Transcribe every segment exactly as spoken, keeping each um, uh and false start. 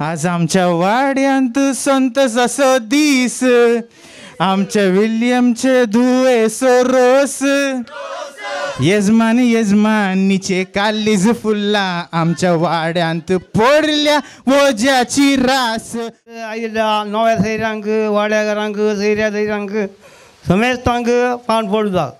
आज आमच्या वाड्यांत संत असो दीस आमच्या विल्यमचे धुवे सोरोस यजमान यजमानीचे कालीज फुल्ला आमच्या वाड्यांत पडल्या वज्याची रास आईला नव्या सैरांक वाड्या घरांक सैऱ्या सैरांक समेस्तांक पान पडता.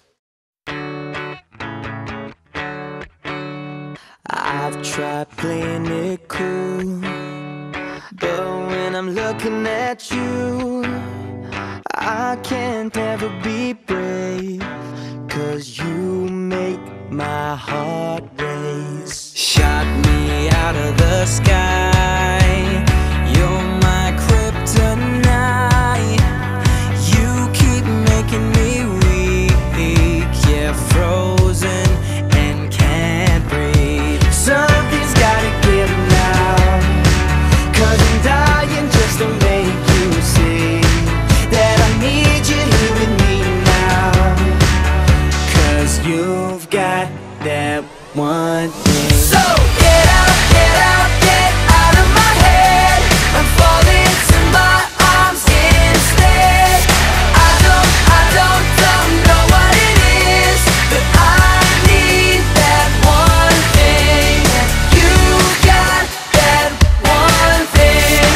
I've tried playing it cool, but when I'm looking at you, I can't ever be brave, 'cause you make my heart race. Shot me out of the sky, you're my kryptonite. You keep making me weak, yeah, frozen and can't breathe. Something's gotta give now, 'cause I'm dying just to make you see that I need you here with me now, 'cause you've got that one thing. So get out, get out, get out of my head. I'm falling to my arms instead. I don't, I don't, don't know what it is, but I need that one thing. You got that one thing.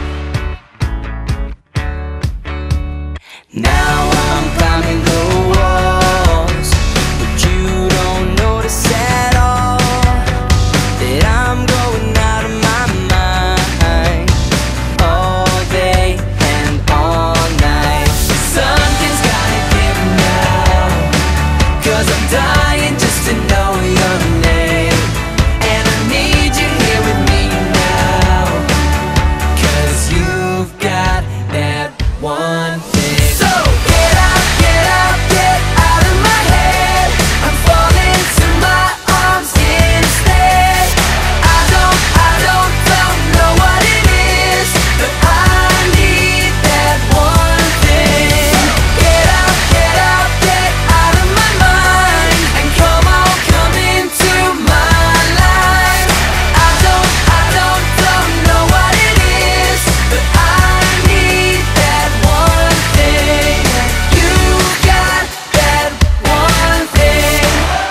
Now I'm climbing the walls, but you don't notice at all that I'm going out of my mind all day and all night. Something's gotta give now, 'cause I'm dying just to know your name, and I need you here with me now, 'cause you've got that one thing. So get out, get out, get out of my head. I'm falling to my arms instead. I don't, I don't, don't know what it is, but I need that one thing. Get out, get out, get out of my mind, and come on, come into my life. I don't, I don't, don't know what it is, but I need that one thing. You got that one thing.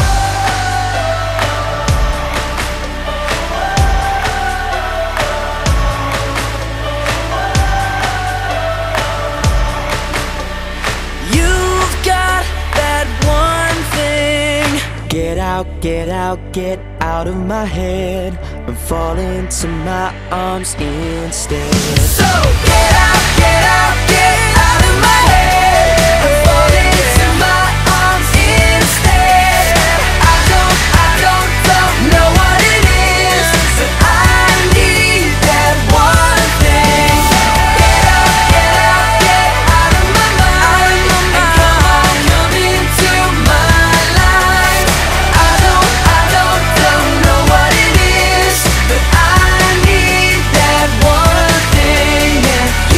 You've got that one thing. Get out, get out, get out of my head. I'm falling to my arms instead. So get out, get out, get out of my head. I'm falling to my arms instead. I don't, I don't, don't know what it is, but I need that one thing. Get out, get out, get out of my mind, and come on, come into my life. I don't, I don't, don't know what it is, but I need that one thing. Yeah,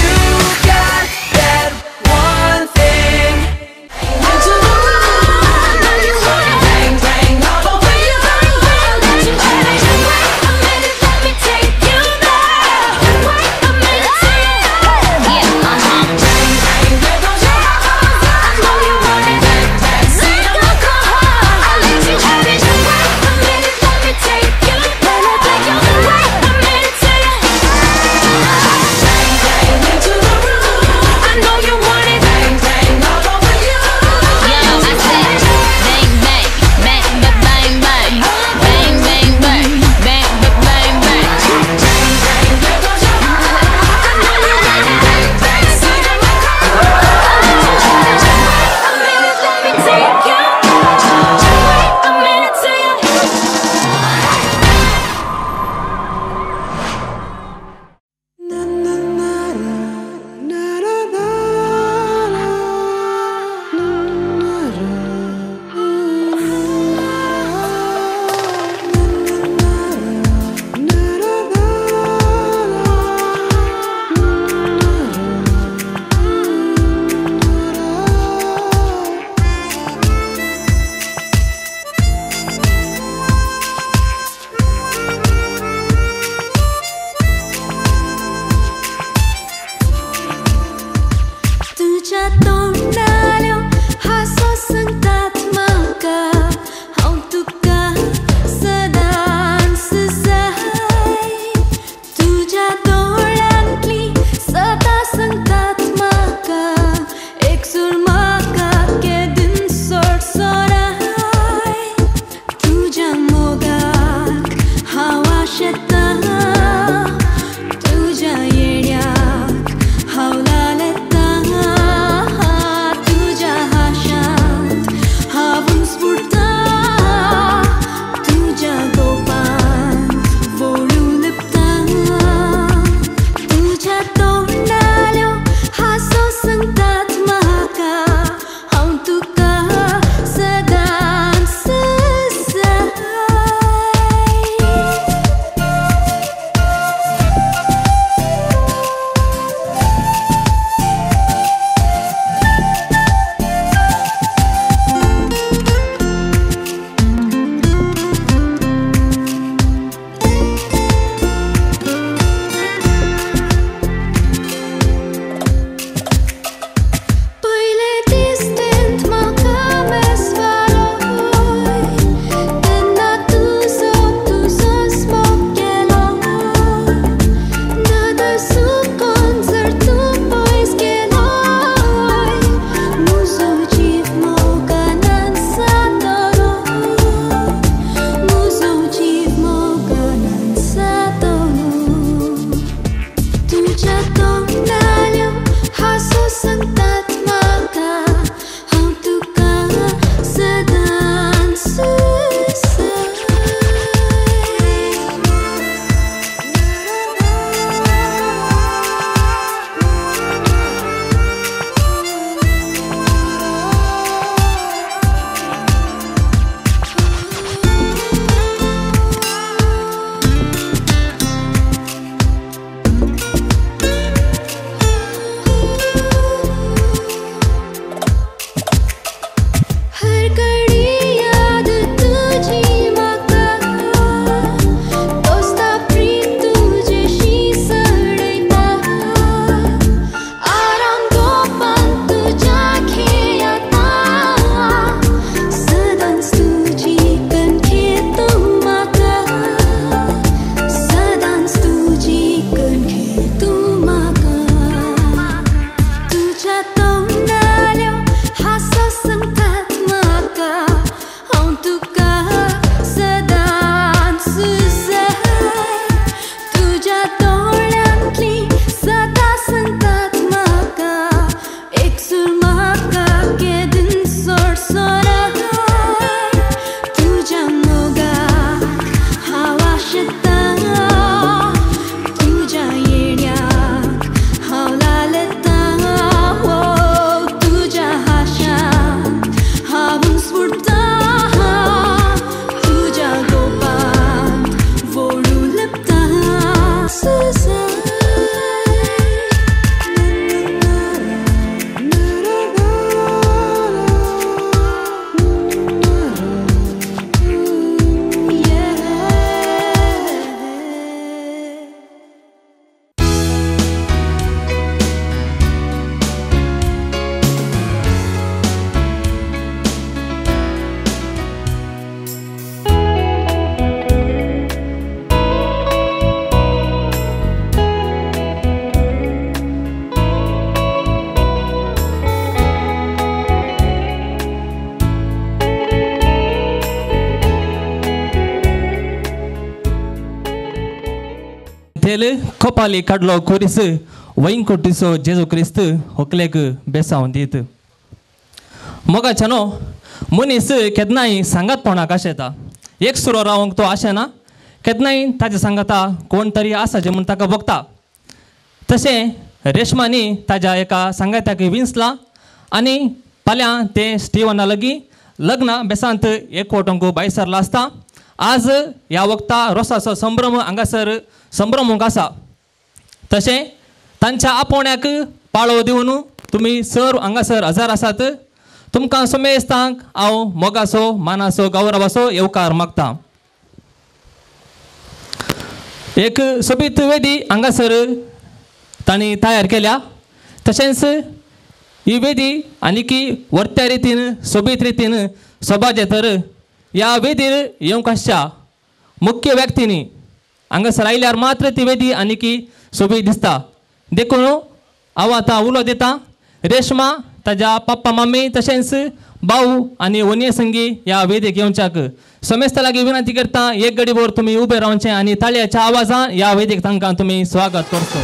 जेल खोपाली काडलो कोरिस वैन कोटिसो जेजू क्रिस्त होकलेक बेसावन दीत मोगाच्यानो मनीस केदनाय सांगात पोणाक आशेता एक सुरो रावंक तो आशेना केदनाय ताज्या सांगाता कोण तरी आसा जे म्हूण ताका बगता तशें रेशमानी ताज्या एका सांगात्याक विंसला आनी फाल्यां ते स्टिवना लागीं लग्न बेसांत एकवटूंक भायर सरला आसता आज ह्या वक्ता रोसाचो संभ्रम हांगासर संभ्रमूंक आसा तशें तांच्या आपोवण्याक पाळो दिवन तुमी सर हांगासर हजर आसात तुमकां समेस्तांक हांव मोगाचो मानाचो गौरवाचो येवकार मागतां एक सोबीत वेदी हांगासर तांणी तयार केल्या तशेंच ही वेदी आनीकी वर्त्या रितीन सोबीत रितीन सोबाजे तर ह्या वेदीर येवंक आसच्या मुख्य व्यक्तींनी हांगासर आयल्यार मात्र ती वेदी आनीकी सोबीत दिसता देखून हांव आतां उलो दितां रेशमा ताज्या पप्पा मम्मी तशेंच भाऊ आनी वनिये संगी ह्या वेदीक येवच्याक समेस्त लागीं विनंती करता एक घडी भर तुमी उबे रावचें आनी ताळयेच्या आवाजान ह्या वेदीक तांकां तुमी स्वागत करचो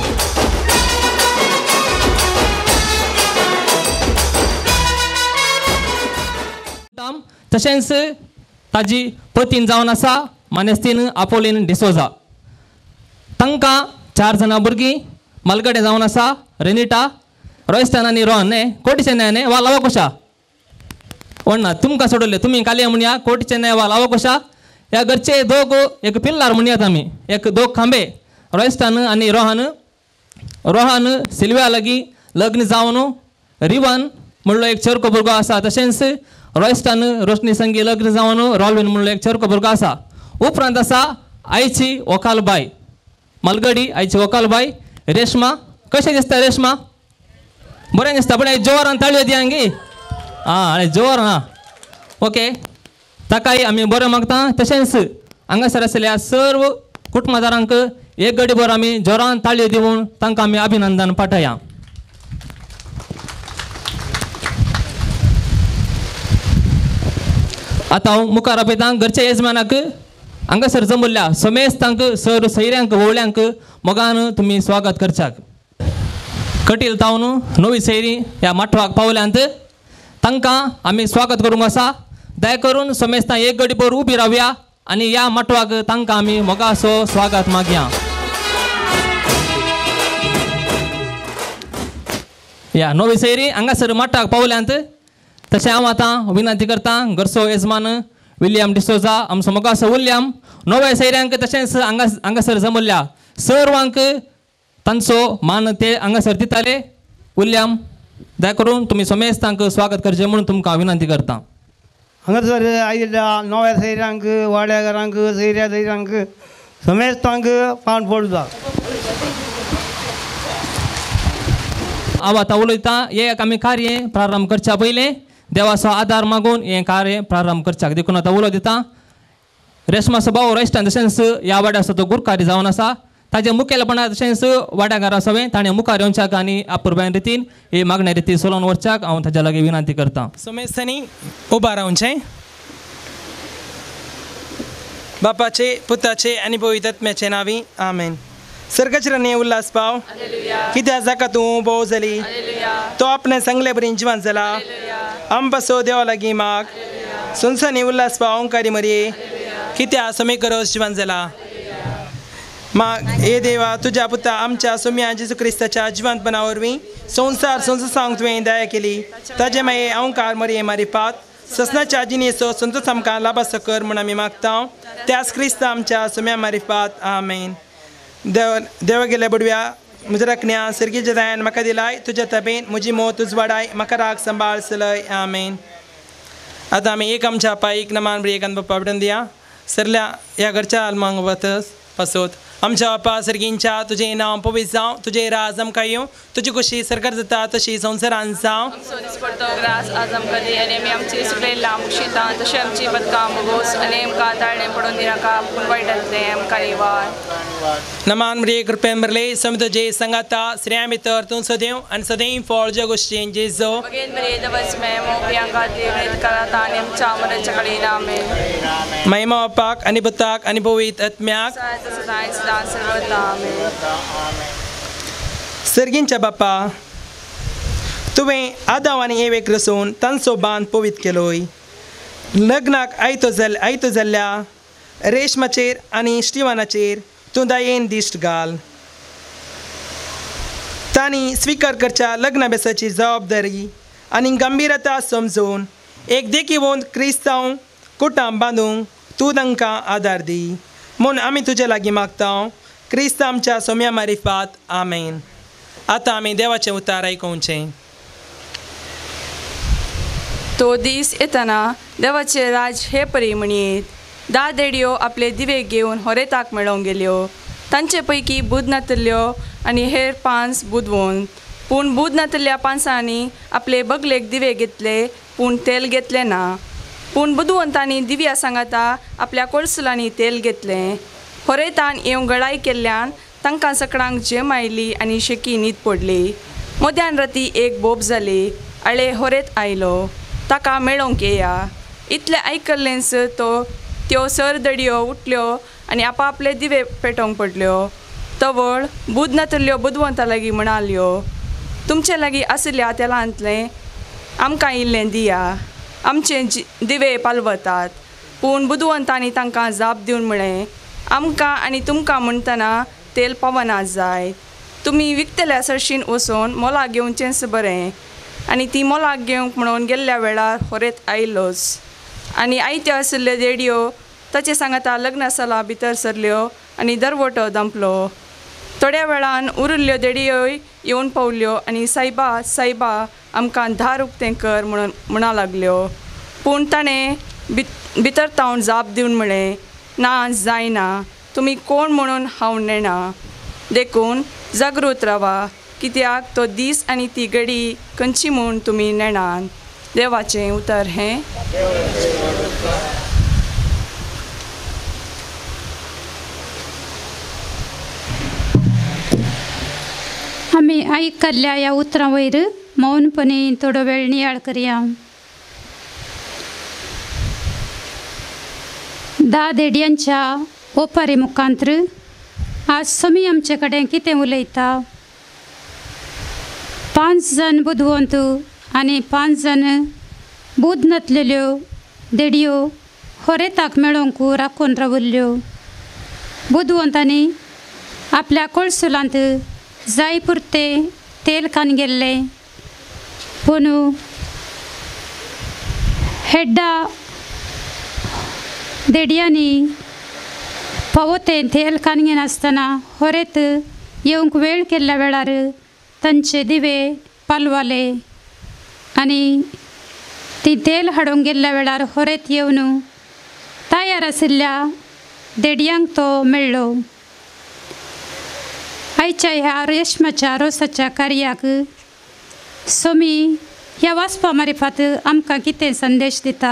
तशेंच ताजी पतीन जावन आसा मानेस्तीन आपोलीन डिसोजा तांकां चार जाणां भुरगीं मलगडे जावन आसा रेनिटा रोयस्तान आनी रोहन न्ही कोटी चेन्नय न्ही वा लावा कोशा ना तुमकां सोडले तुमी काली म्हणया कोटी चेन्नय वा लावा कोशा ह्या घरचे दोग एक पिल्लार म्हणयात आमी एक दोग खांबे रोयस्तान आनी रोहन रोहन सिल्व्या लागीं लग्न जावन रिवन म्हणलो एक चरको भुरगो आसा तशेंच रोयस्टान रोशनी संगी लग्न जावन रॉल्विन म्हणलो एक चरको भुरगो आसा उपरांत आसा आयची वकालबाई मलगडी आयची वकालबाई रेशमा कशें दिसता रेशमा बरें दिसता पण जोरान ताळयो दी हांगी आं जोर आं ओके ताकाय आमी बरें मागता तशेंच हांगासर आसलेल्या सर्व कुटुंबदारांक एक घडी भर आमी जोरान ताळयो दिवन तांकां आमी अभिनंदन पाठया आतां हांव मुखार आपयतां घरच्या येजमानाक हांगासर जमल्ल्या समेस्तांक सर सैऱ्यांक वळ्यांक मोगान तुमी स्वागत करच्याक कटील तावन नवी सैरी ह्या माठवाक पावल्यांत तांकां आमी स्वागत करूंक आसा दया करून समेस्तां एक घडी भर उबी रावया आनी ह्या माठवाक तांकां आमी मोगाचो स्वागत मागया ह्या नवी सैरी हांगासर माठाक पावल्यांत तशें हांव आतां विनंती करतां घरचो येजमान विलियम डिसोजा आमचो मोगाचो विलियम नव्या सैऱ्यांक तशेंच हांगा हांगासर जमल्ल्या सर्वांक तांचो मान ते हांगासर दिताले विलियम दया करून तुमी समेस्तांक स्वागत करचें म्हणून तुमकां विनंती करतां हांगासर आयिल्ल्या नव्या सैऱ्यांक वाड्याकारांक सैऱ्या सैऱ्यांक समेस्तांक पान पडटा हांव आतां उलयतां हे एक आमी कार्य प्रारंभ करच्या पयलें देवाचो आदार मागून हें कार्य प्रारंभ करच्याक देखून आतां उलो दितां रेशमाचो भाव रेस्टान तशेंच ह्या वाड्याचो तो गुरकारी जावन आसा ताजे मुखेलपणा तशेंच वाड्याकारा सवें ताणें मुखार येवच्याक आनी आपुरबायन रितीन ही मागण्या रिती चलोवन व्हरच्याक हांव ताच्या लागीं विनंती करतां समेस्तांनी उबा रावचें बापाचे पुताचे आनी पवित्र आत्म्याचे नांवी आमेन सर्गचरणी उल्हास पाव कित्याक जाका तूं भोव जाली तो आपणे सांगले बरी जिवान जाला आमपासो देवा लागीं माग सुनसानी उल्हास पाव ओंकारी मरये कित्याक समे करोस जिवान जाला माग हे देवा तुज्या पुता आमच्या सोम्या जेजू क्रिस्ताच्या जिवंतपणा वरवीं संवसार संवसारांक तुवें दया केली ताजे माये ओंकार मरये मारी पात ससनाच्या जिनेचो संतोश आमकां लाभासो कर म्हूण आमी मागता त्याच क्रिस्ता आमच्या सोम्या मारिफात आमेन देव देवा गेल्या बुडव्या म्हज्या रखण्या सर्गीच्या दयान म्हाका दिलाय तुज्या तबेन म्हजी मोत उजवाडाय म्हाका राग सांबाळ चलय आमेन आतां आमी एक आमच्या पायक नमान बरी एकान बाप्पा बिडून दिया सरल्या ह्या घरच्या आल्मांक वतस पासोत आमच्या बाप्पा सर्गींच्या तुजें नांव पवित्र जावं तुजें राज आमकां येवं तुजी कशी सरकार जाता तशी संवसारांत जावं सोनीस पडतो ग्रास आज आमकां दी आनी आमी आमची सगळें लांब शितां तशें आमची बदकां मुगोस आनी आमकां ताळणें पडून दिनाका पूण वायटांतलें आमकां निवार नमान बरी कृपेन बरले सम तुजे संगाता श्रेया भितर तूं सदैव आनी सदैव फळ ज्या गोश्टीन जेजो मगेन बरे दवस मे मोगऱ्यां खातीर प्रेत करात आनी आमच्या मराच्या कडेन आमेन महिमा बापाक आनी पुताक आनी पवित्र आत्म्याक सदां सर्वदा आमेन. सर्गींच्या बाप्पा, तुवें आदाम आनी एवेक रचून तांचो बांद पवीत केलोय. लग्नाक आयतो जाल आयतो जाल्ल्या रेशमाचेर आनी स्टिवानाचेर तूं दयेन दिश्ट घाल. तांणी स्विकार करच्या लग्नाभ्यासाची जबाबदारी आनी गंभीरता समजून एक देखीवंत क्रिस्तांव कुटुंब बांदूंक तूं तांकां आदार दी म्हूण आमी तुजे लागीं मागता. क्रिस्त आमच्या सोम्या मारिफात आमेन. आतां आमी देवाचें उतार आयकुचें. तो दीस येतना देवाचे राज हे परी म्हणीत. धा देडयो आपले दिवे घेवन होरेताक मेळोंक गेल्यो. तांचे पैकी बुदनातल्यो आनी हेर पांच बुदवंत. पूण बुदनातल्या पांचांनी आपले बगलेक दिवे घेतले पूण तेल घेतले ना. पूण बुदवंतांनी दिव्या सांगाता आपल्या कोळसुलांनी तेल घेतलें. होरेतान येवंक गळाय केल्ल्यान तांकां सकाळांक जेम आयली आनी शेकी न्हीद पडली. मध्यान राती एक बोब जाली. आळे होरेत आयलो. ताका मेळोंक येया. इतलें आयकल्लेंच तो त्यो सरदडयो उठल्यो आनी आपआपले दिवे पेटोवंक पडल्यो. तवळ बुदनातल्यो बुदवंता लागीं म्हणाल्यो, तुमचे लागीं आसल्या तेलांतलें आमकां इल्लें दिया. आमचे जी दिवे पालवतात. पूण बुदवंतांनी तांकां जाप दिवन म्हळें, आमकां आनी तुमकां म्हणटना तेल पावना जाय. तुमी विकतल्या सरशीन वचून मोलाक घेवचेंच बरें. आनी ती मोलाक घेवंक म्हणून गेल्ल्या वेळार होरेत आयलोच. आनी आयत्यो आशिल्ल्यो देडयो ताचे सांगाता लग्न साला भितर सरल्यो आनी दरवटो दंपलो. थोड्या वेळान उरिल्ल्यो देडयोय येवन पावल्यो आनी सायबा सायबा आमकां धार उक्तें कर म्हणून म्हणा लागल्यो. पूण ताणें भित भितर तावन जाप दिवन म्हळें, ना जायना. तुमी कोण म्हणून हांव नेणा. देखून जागृत रावा, कित्याक तो दीस आनी ती घडी खंयची म्हूण तुमी नेणात. देवाचें उतर हें. आमी आयकल्ल्या ह्या उतरां वयर मौनपणे थोडो वेळ नियाळ करया. धा देडयांच्या ओपारे मुखांतर आज समी आमचे कडेन कितें उलयता. पांच जण बुदवंत आनी पांच जण बुद नातलेल्यो देडयो होरेताक मेळोंक राखून रावल्ल्यो. बुदवंतांनी आपल्या कोळसुलांत जाय पुरते तेल कान गेल्ले. पूण हेड्डा देडयांनी फावो-तें तेल कान घेनासतना होरेत येवंक वेळ केल्ल्या वेळार तांचे दिवे पालवाले. आनी ती तेल हाडूंक गेल्ल्या वेळार होरेत येवन तयार आशिल्ल्या देडयांक तो मेळ्ळो. आयच्या ह्या रेशमाच्या रोसाच्या कार्याक सोमी ह्या वाचपा मारिफात आमकां कितें संदेश दिता.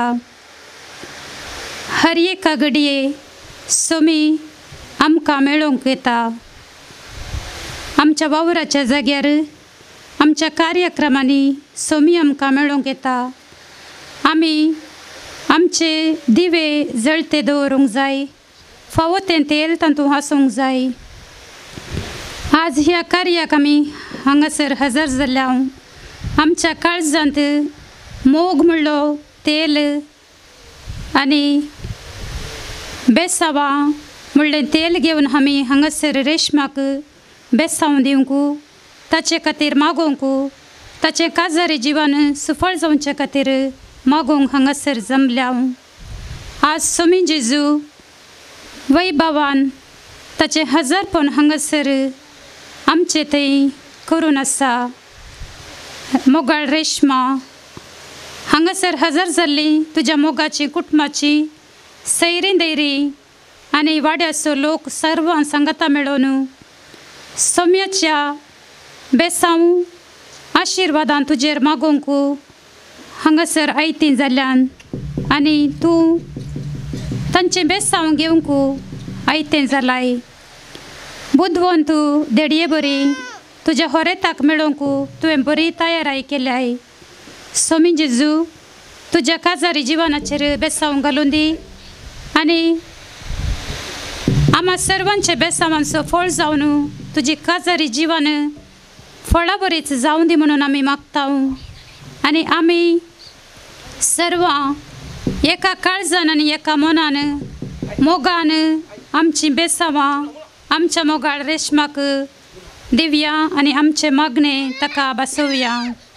हर एका घडये सोमी आमकां मेळोंक येता. आमच्या वावराच्या जाग्यार आमच्या कार्यक्रमांनी सोमी आमकां मेळोंक येता. आमी आमचे दिवे जळते दवरूंक जाय. फावो तें तेल तातूंत आसूंक जाय. आज ह्या कार्याक आमी हांगासर हजर जाल्ल्या आमच्या काळजांत मोग म्हणलो तेल आनी बेसांवां म्हणलें तेल घेवन आमी हांगासर रेशमाक बेसांव दिवंक, ताचे खातीर मागोवंक, ताचें काजारी जिवन सुफळ जावचे खातीर मागोवंक हांगासर जमल्या. आज सोमी जेजू वैभवान ताचें हजरपण हांगासर आमचे थंय करून आसा. मोगाळ रेशमा हांगासर हजर जाल्ली तुज्या मोगाची कुटुंबाची सैरी दैरी आनी वाड्याचो लोक सर्व सांगाता मेळोन सोम्याच्या बेसांव आशिर्वादान तुजेर मागोवंक हांगासर आयती जाल्ल्यान आनी तूं तांचें बेसांव घेवंक आयतें जालाय. बुदवंत देडये बरी तुज्या होरेताक मेळोवंक तुवें बरी तयाराय केल्याय. सोमी जेजू तुज्या काजारी जिवनाचेर बेसांव घालून दी आनी आम्हा सर्वांचे बेसावांचं फळ जाऊन तुझी काजारी जीवन फळा बरीच जाऊन दे म्हणून आम्ही मागता आणि आम्ही सर्व एका काळजान आणि एका मनान मोगान आमची बेसावा आमच्या मोगाळ रेशमाक दिव्या आणि आमचे मागणे तका बसवूया.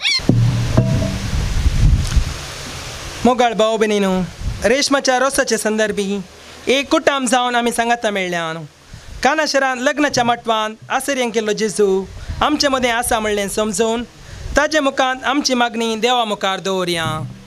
मोगाळ भाऊ बहिणीनो, रेशमाच्या रोसाचे संदर्भी एक कुटुंब जावन आमी सांगाता मेळ्ळ्यान. काना शहरान लग्नाच्या मटवान आसर्यां केल्लो जेजू आमचे मदें आसा म्हणलें समजून ताजे मुखांत आमची मागणी देवा मुखार दवरया.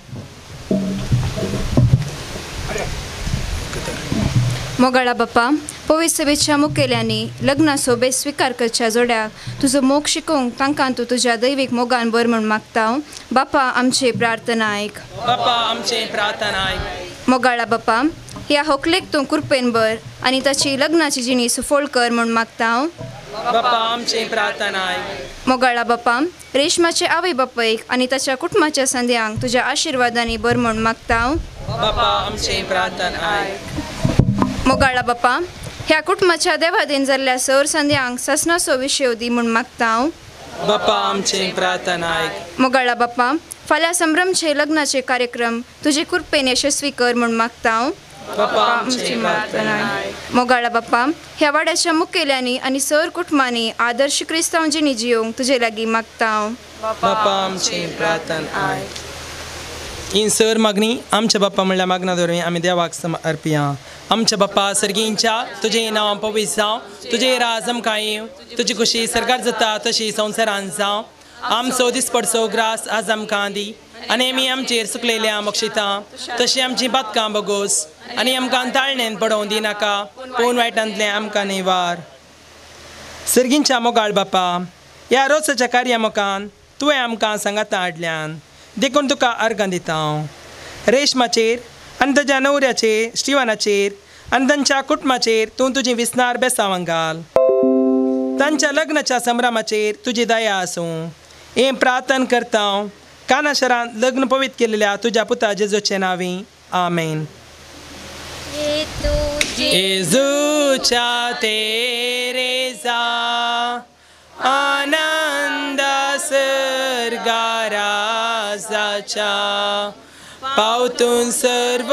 मोगाळा बाप्पा, पवित्र सभेच्या मुखेल्यांनी लग्ना सोबे स्वीकार करच्या जोड्याक तुजो मोग शिकोवंक तांकां तूं तुज्या दैवीक मोगान बर म्हूण मागता. बाप्पा आमची प्रार्थना आयक. बाप्पा आमची प्रार्थना आयक. मोगाळा बाप्पा, ह्या होकलेक तूं कृपेन बर आनी ताची लग्नाची जिणी सुफोळ कर म्हूण मागता. बाप्पा आमची प्रार्थना आयक. मोगाळा बाप्पा, रेशमाचे आवय बापायक आनी ताच्या कुटुंबाच्या संध्यांक तुज्या आशिर्वादांनी बर म्हूण मागता. बाप्पा आमची प्रार्थना आयक. मोगाळा बाप्पा, ह्या कुटुंबाच्या देवादीन जाल्ल्या सर संध्यांक ससनाचो विशय दी म्हूण मागता. बाप्पा आमची प्रार्थना आयक. मोगाळा बाप्पा, फाल्यां संभ्रमचे लग्नाचे कार्यक्रम तुजे कृपेन यशस्वी कर म्हूण मागता. बाप्पा आमची प्रार्थना आयक. मोगाळा बाप्पा, ह्या वाड्याच्या मुखेल्यांनी आनी सर कुटुंबांनी आदर्श क्रिस्तांव जिणी जियोंक तुजे लागीं मागता. बाप्पा आमची प्रार्थना आयक. ही सर मागणी आमच्या बाप्पा म्हणल्या मागना दवरून आमी देवाक अर्पया. आमच्या बाप्पा सर्गींच्या तुझे नांव पवित्र जावं, तुझे राज आमकां येवं, तुजी खुशी सरकार जाता तशी संवसारांत जावं. आमचो दिसपडचो ग्रास आज आमकां दी आनी आमी आमचेर सुकलेल्या मोक्षितां तशी आमची बातकां बगोस आनी आमकां ताळणेन पडोवं दिनाका, पूण वायटांतले आमकां निवार. सर्गींच्या मोगाळ बाप्पा, ह्या रोसाच्या कार्या मोखान तुवें आमकां सांगाता हाडल्यान देखून तुका अर्गां दिता. रेशमाचेर आनी ताच्या न्हवऱ्याचेर स्टिवानाचेर आनी तांच्या कुटुंबाचेर तूं तुजी विस्नार बेसावां घाल. तांच्या लग्नाच्या संभ्रमाचेर तुजी दया आसूं. हें प्रार्थना करता काना शहरांत लग्न पवित्र केलेल्या तुज्या पुता जेजूचे नांवी. आमेन. जेजूच्या तेरेजा आनंद सर्गाराजाच्या पावतून सर्व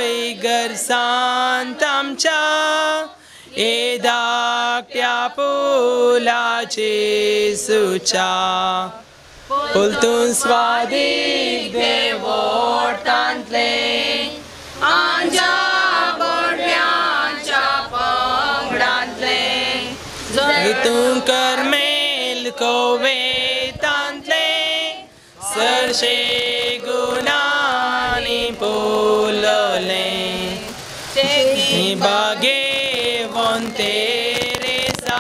गरसांत आमच्या ए धाकट्या पुलाचे सुचा पुलतून स्वादीक देवोटांतले आंजा गोड्यांच्या पंगडांतले हितून करमेल कोवेतांतले सरशे गुणांनी पोलले बागे तेरेसा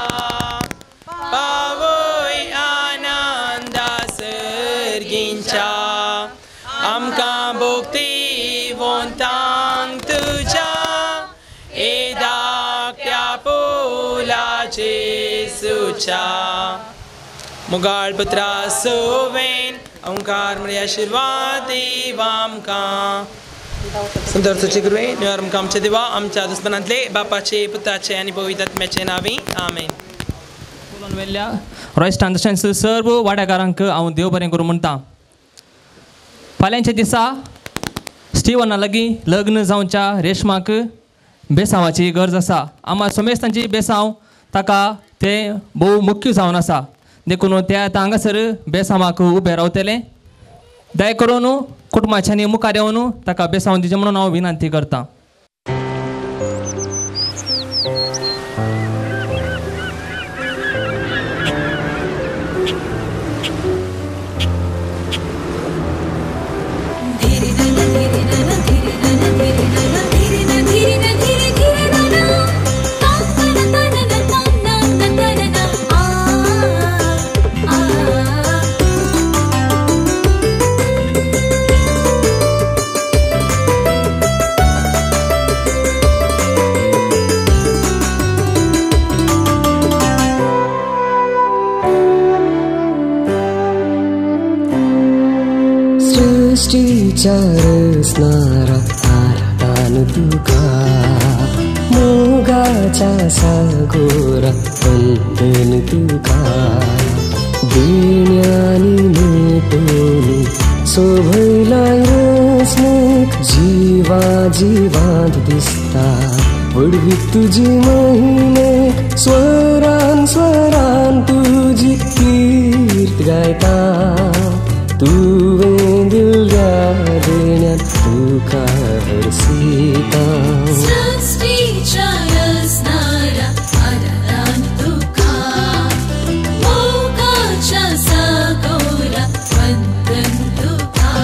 पावय आनंदा सर्गींच्या आमकां भोक्ती वंतांक तुज्या ए धाकट्या पुलाचे सुचा मुगाळ पुत्रा सोवेन ओंकार मरे आशीर्वाद दी आमकां. सुंदर तुझे गुरुवे निवार आमकां आमचे देवा आमच्या दुस्मनांतले बापाचे पुताचे आनी पवित्र आत्म्याचे नांवी. आमेन. उलोवन वेल्ल्या रॉयस्टान तशेंच सर्व वाड्याकारांक हांव देव बरें करूं म्हणटा. फाल्यांच्या दिसा स्टिवना लागीं लग्न जावच्या रेशमाक बेसांवाची गरज आसा. आम्हा सोमेस्तांची बेसांव ताका तें भोव मुख्य जावन आसा. देखून ते आतां हांगासर बेसांवाक उबे रावतले. दया करून कुटुंबाच्यांनी मुखार येवन ताका बेसांव दिचें म्हणून हांव विनंती करतां. सृष्टीच्या रचणारा आराधन तुका मोगाच्या सागोरा वंदन तुका देण्यानी नेटोनी सोभैलाई रचणूक जीवा जीवांत दिसता वडवी तुझी महिने स्वरान स्वरान तुझी कीर्त गायता तुवें दिल्या देण्यात तुका हरसिता सृष्टीच्या रचणारा आदरान तुका मोगाच्या सागोरा वंदन तुका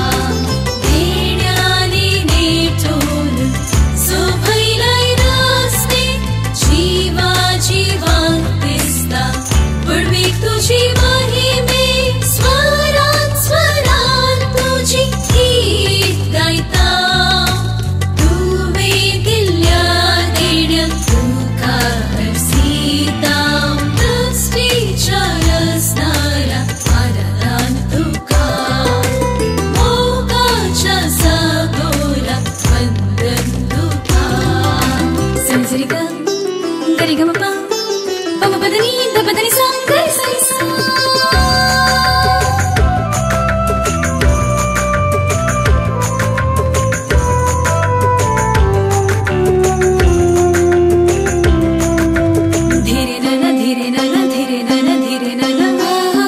देण्यानी नेटोन सोभैलाई रचणे जीवा जीवांत दिसता वडवी तुझी महिमे स्वरान स्वरान तुझी गीत गायता तुवें दिल्या देण्यात तुका हरसिता सृष्टीच्या रचणारा आदरान तुका मोगाच्या सागोरा वंदन तुका संसरिका गरिगमपा पमपदनी दपदनी सांगरी साईसा धीरे नन धीरे नन धीरे नन धीरे नन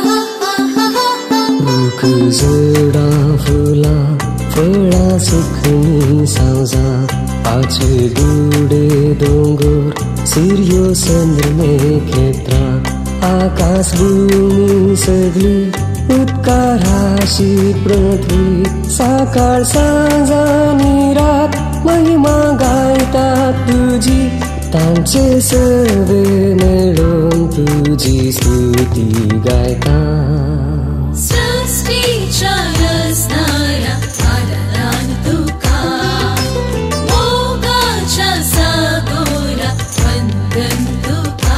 रुख जोडा फुला फळा सुखनी सावजा पाछे गुडे दोंगर सूर्यो चंद्र नखेत्रा आकाश भूमी सगळी उत्काराशी पृथ्वी सकाळ सांजानी रात महिमा गायतात तुझी तांचे सवे मेळून तुझी स्तुती गायता सृष्टीच्या रचणारा आदरान तुका मोगाच्या सागोरा वंदन तुका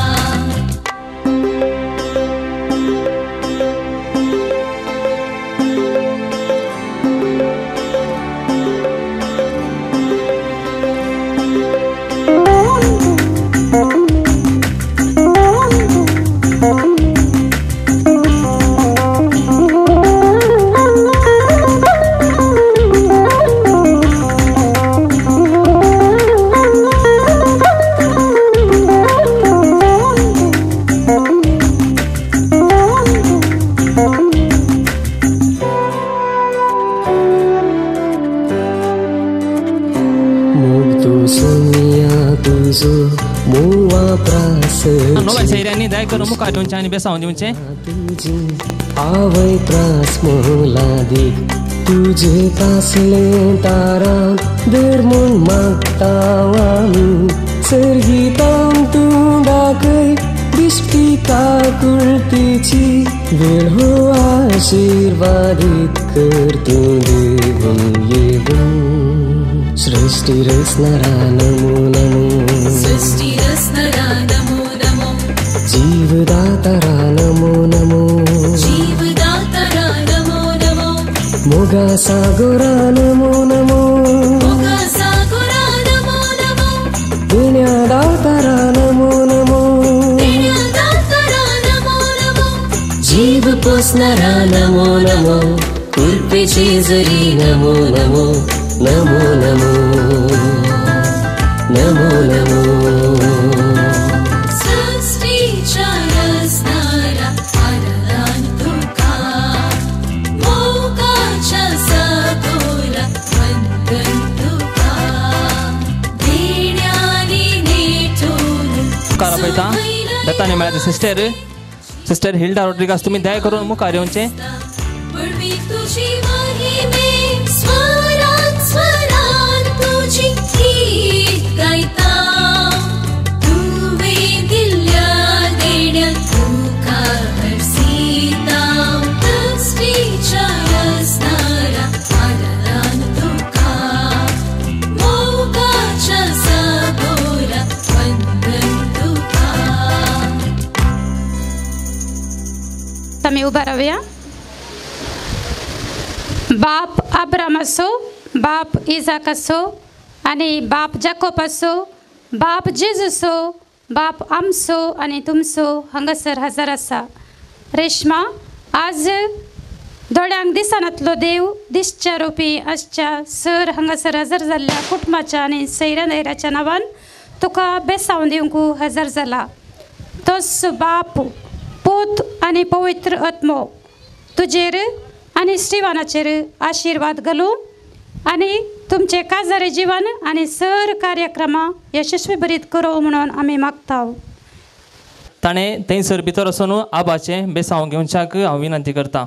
नोबल शैर्यांनी दया करून मुखार येऊनचे आणि बेसावून दिवचे आवय त्रास मोला दिक तुझे पासले तारा देर म्हूण मागता आमी सर्गीतां तूं दाखय दिसपी काकुळतीची वेळ हो आशीर्वादीत कर तूं देवून येवून सृष्टी रचणारा नमो नमो सृष्टी रचणारा नमो नमो जीवदातारा नमो नमो जीवदातारा नमो नमो मोगा सागोरा नमो नमो मोगा सागोरा नमो नमो देण्यादातारा नमो नमो देण्यादातारा नमो नमो जीव पोसणारा नमो नमो कृपेचे जरी नमो नमो नमो नमो नमो नमो सृष्टीच्या रचणारा आदरान तुका मोगाच्या सागोरा वंदन तुका देण्यानी नेटोन कारापैता दत्ताने मेळाचे सिस्टर सिस्टर हिल्डा रोड्रिगास तुम्ही दया करून मुखार येऊनचे वडवी तुझी महिमे स्वरान स्वरान तुझी गीत गायता तुवें दिल्या देण्यात तुका हरसिता सृष्टीच्या रचणारा आदरान तुका मोगाच्या सागोरा वंदन तुका તમે ઊભા રહ્યા बाप अब्राम असो बाप इजाक असो आणि बाप जाकोब असो बाप जेजूसो बाप आमचो आनी तुमचो हांगासर हजर आसा. रेश्मा आज दोळ्यांक दिसानातलो देव दिसच्या रोपी आसच्या सर हांगासर हजर जाल्ल्या कुटुंबाच्या आनी सैऱ्या दैऱ्याच्या नांवान तुका बेसांव दिवंक हजर जाला. तोच बाप पूत आनी पवित्र आत्मो तुजेर आनी श्रीवानाचेर आशिर्वाद घालूं आनी तुमचे काजारे जिवन आनी सर कार्यक्रमां यशस्वी बरीत करूं म्हणून आमी मागता. ताणें थंयसर भितर वचून आबाचें बेसांव घेवच्याक हांव विनंती करतां.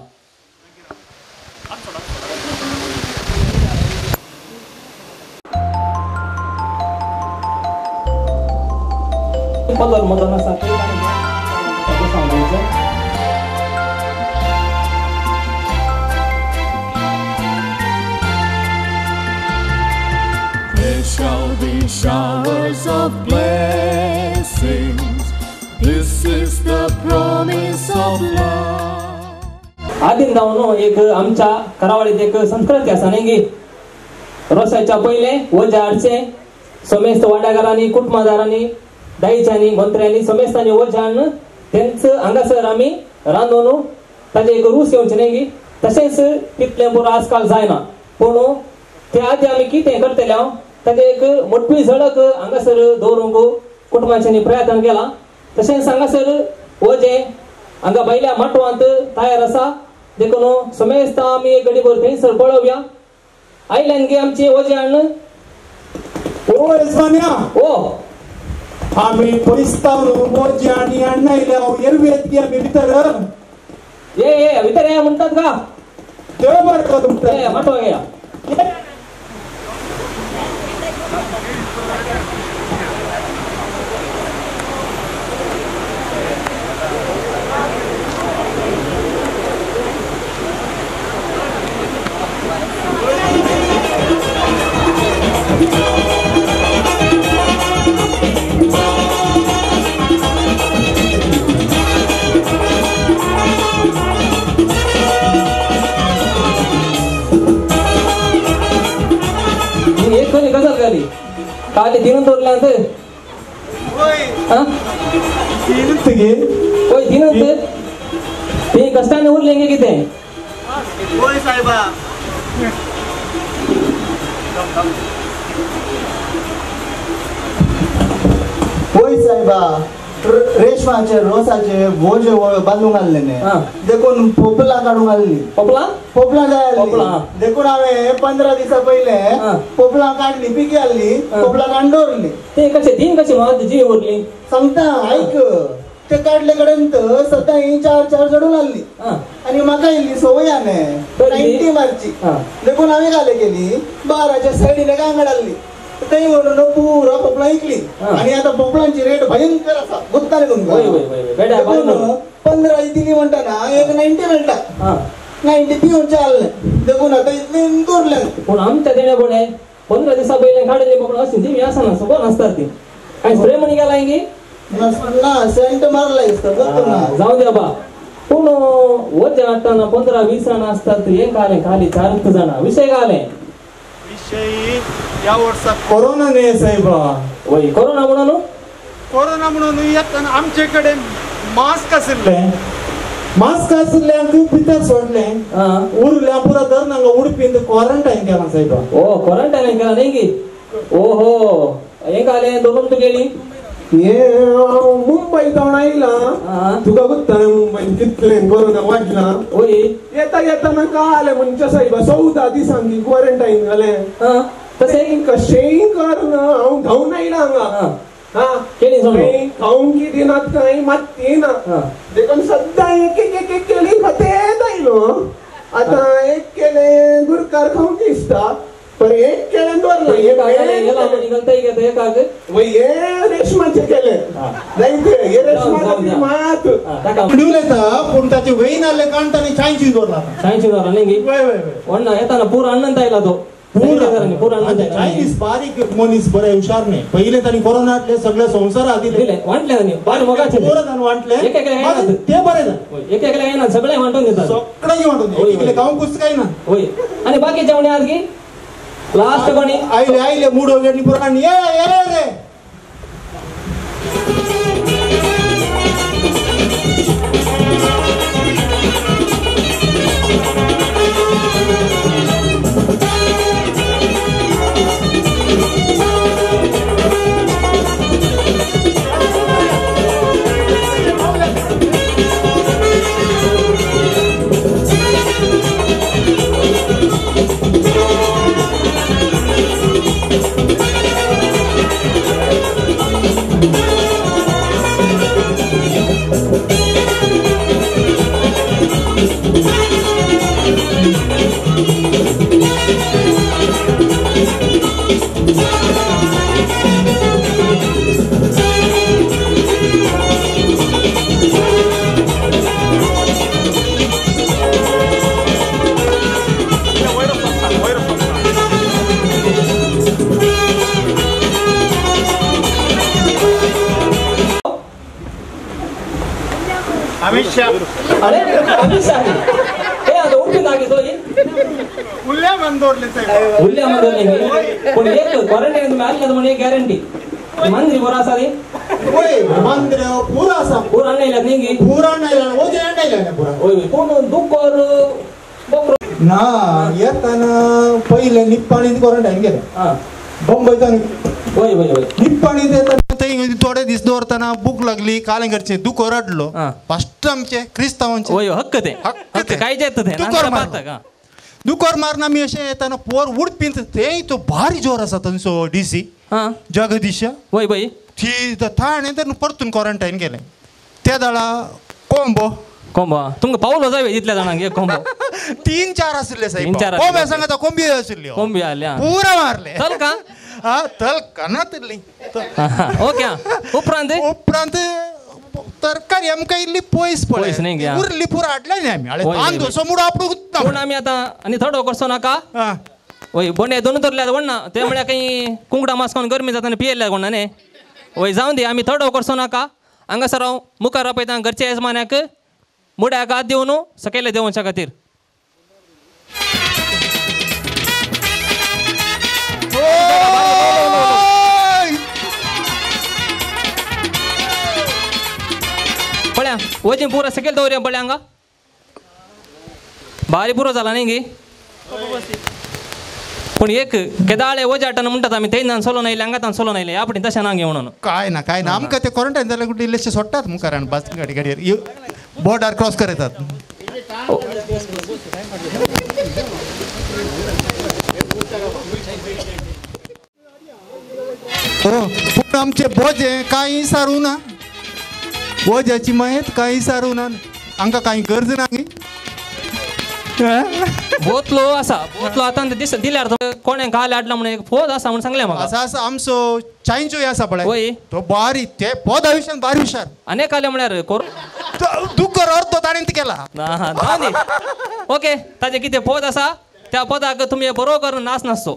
पदर मदन आसा ते बेसांव घेवचें. There shall be showers of blessings. This is the promise of love. आदीन जावन एक आमच्या करावळीत एक संस्कृती आसा न्ही गी. रोसाच्या पयले वजा हाडचे समेस्त वाड्यागारांनी कुटुंबादारांनी दाईच्यांनी मंत्र्यांनी समेस्तांनी वजा हाडून तेंच हांगासर आमी रांदून ताजे एक रूस येवचें न्ही गी. तशेंच तितलें बरो आजकाल जायना पूण ते आदी आमी कितें करतले हांव ताजे एक मोठी झळक हांगासर दवरूंक कुटुंबाच्यांनी प्रयत्न केला. तशेंच हांगासर वजे हांगा बैल्या माटवांत तयार आसा देखून समेस्त आमी एक घडीभर थंयसर पळोवया. आयल्यान गे आमची वजे हाडून ओ यजमान्या ओ आमी परिस्ताव वजे आनी हाडनायल्या एरवेत की आमी भितर ये ये भितर ये म्हणटात का देव बरें करूं तुमकां माटवा घेया. गजल घाली काली दिनून दवरल्यांत तीनच गे ओय तीनच ते कष्टाने उरले गे कितें ओय सायबा ओय सायबा रेशमाचे रोसाचे भोजे बांदूंक घाल्ले देखून पोपला काढूंक घाल्ली. पोपला पोपला जाय देखून हांवें पंदरा दिसा पयले पोपला काढली पिकी हाडली पोपला काडून दवरली. ते कशें तीन कशी म्हाका जी उरली सांगता आयक ते काडले कडेन सदां ही चार चार चडून हाडली आनी म्हाका येयल्ली सवयाने नायन्टी मारची देखून हांवें घाले गेली बाराच्या सायडीन गांगड हाडली थंय व्हरून पुरो पोपलां विकली आनी आतां पोपलांची रेट भयंकर आसा गुत्ताले तुमकां. पंदरा दिली म्हणटाना एक नायन्टी मेळटा नायन्टी दिवन चालले देखून आतां इतलें दवरले. पूण आमच्या देण्या कोणे पंदरा दिसा पयले काडले पोपलां अशी ती आसना कोण आसतात ती कांय स्प्रे म्हणी गेला गे ना सेंट मारला दिसता जाऊ द्या बा. पूण वजे हाडटाना पंदरा वीस जाणां आसतात हें कालें खाली चारच जाणां विशय घालें विषयी या वर्सा कोरोना न्ही सायबा. वय कोरोना म्हणून कोरोना म्हणून येताना आमचे कडेन मास्क आशिल्ले मास्क आशिल्ले आमी भितर सोडले उरल्या पुरो धरून हांगा उडपीन क्वारंटायन केला सायबा. ओ क्वारंटायन केला न्ही गे. ओहो हें कालें दोन तूं गेली हे मुंबई जावन आयला तुका गुत्ताले मुंबईन कितलें कोरोना वाडला. ओय येता येताना कळालें म्हणजे सायबा चवदा दिसांनी क्वारंटायन घालें तशें कशेंय करना हांव धांवन आयला हांगा हा खाऊन की दिनात काय मात ना देखून सद्दां एक एक एक एक केली खातेत आयलो. आतां एक केलें गुरकार खावंक दिसता पण एक केलें दवरला हे रेशमाचे केले हे रेशमा मात पूण ताचे वयन आले काणटाने चांयशी दवरला चांयशी दवरला न्ही व्हडना येताना पूर अण्णन आयला तो चायनीज बारीक मनीस बरे हुशार नाही पहिले तांणी कोरोना हाडले सगळे संवसार दिले वांटले वांटले ते बरे एक एकले येना सगळे वांटून घेतात सगळे वांटून खावंकूच काय ना होय. आणि बाकी जेवणे आज गी लास्ट कोणी आयले आयले मुडो गेली पुराण ये ये रे अरे अमिषा हे आता उठून आगे तो उल्ल्या मंदोरले उल्ल्या मंदोरले पण एक क्वारंटाईन तुम्ही आले तर म्हणे गॅरंटी मंदिर बरं असा रे ओय मंदिर पुरा असा पुरा नाही लागत नाही पुरा नाही लागत ओ जे नाही लागत पुरा ओय कोण दुकर बकरो ना येताना पहिले निप्पाणी क्वारंटाईन गेलं हा बंबईतून ओय ओय ओय निप्पाणी देताना थोडे दिस दवरताना भूक लागली कालंगरचे दुख रडलो फस्ट आमचे क्रिस्तावांचे ओय हक्क ते हक्क काय जेत ते दुकर मारता का दुकर मारना मी असे येताना पोर उडपीन ते तो भारी जोर असा तंसो डीसी हा जगदीश वय बाई ती थाणे तर परतून क्वारंटाईन केले त्या दाळा कोंबो कोंबो तुमका पावलो जावे इतल्या जाणांक एक कोंबो तीन चार असले साहेब तीन चार कोंबे सांगता कोंबी असली कोंबी आल्या पुरा मारले चल का हा तल कनातली ओके उपरांत उपरांत तरकारी आमकां इल्ली पयस पयस नाही घ्या उरली पुरा हाडला न्ही आमी आळे तांदूळ समोर आपण उत्तम पण आम्ही आता आणि थोडं करसो नाका वय बोंडे दोन धरल्या वण्णा त्यामुळे काही कुंगडा मास खाऊन गरमी जाताना पियेल्या कोणाने वय जाऊन दे आम्ही थोडं करसो नाका हांगासर हांव मुखार आपयता घरच्या येजमान्याक मुड्याक हात देवन सकयले देवच्या खातीर पळ्या वचीन पुरा सकयल दवरया पळ्या हांगा भारी पुरो जाला न्ही गी पण एक केदाळे वजाटन म्हणटात आमी थंय सोलो नायले हांगातान सोलो नायले आपणी तशें ना घे म्हणून काय ना काय ना आमकां ते क्वारंटाईन जाल्यार कुठे इल्लेशे सोडटात मुखारान बस गाडी गाडयेर बॉर्डर क्रॉस करतात हो पूण आमचे बोजे कांय सारू ना बोज्याची मयत कांय सारू ना हांकां कांय गरज ना गी बोतलो असा बोतलो आता दिस दिल्यार कोणे घाल हाडला म्हणून एक फोद असा म्हणून सांगले म्हाका असा असा आमचो चांचोय आसा पळय वय तो बारी ते पोदा विशयान बारी हुशार अनेक आले म्हळ्यार कोर दुकर अर्थ ताणें केला ओके ताजे कितें पोद आसा त्या पोदाक तुमी बरोबर नाच नाचतो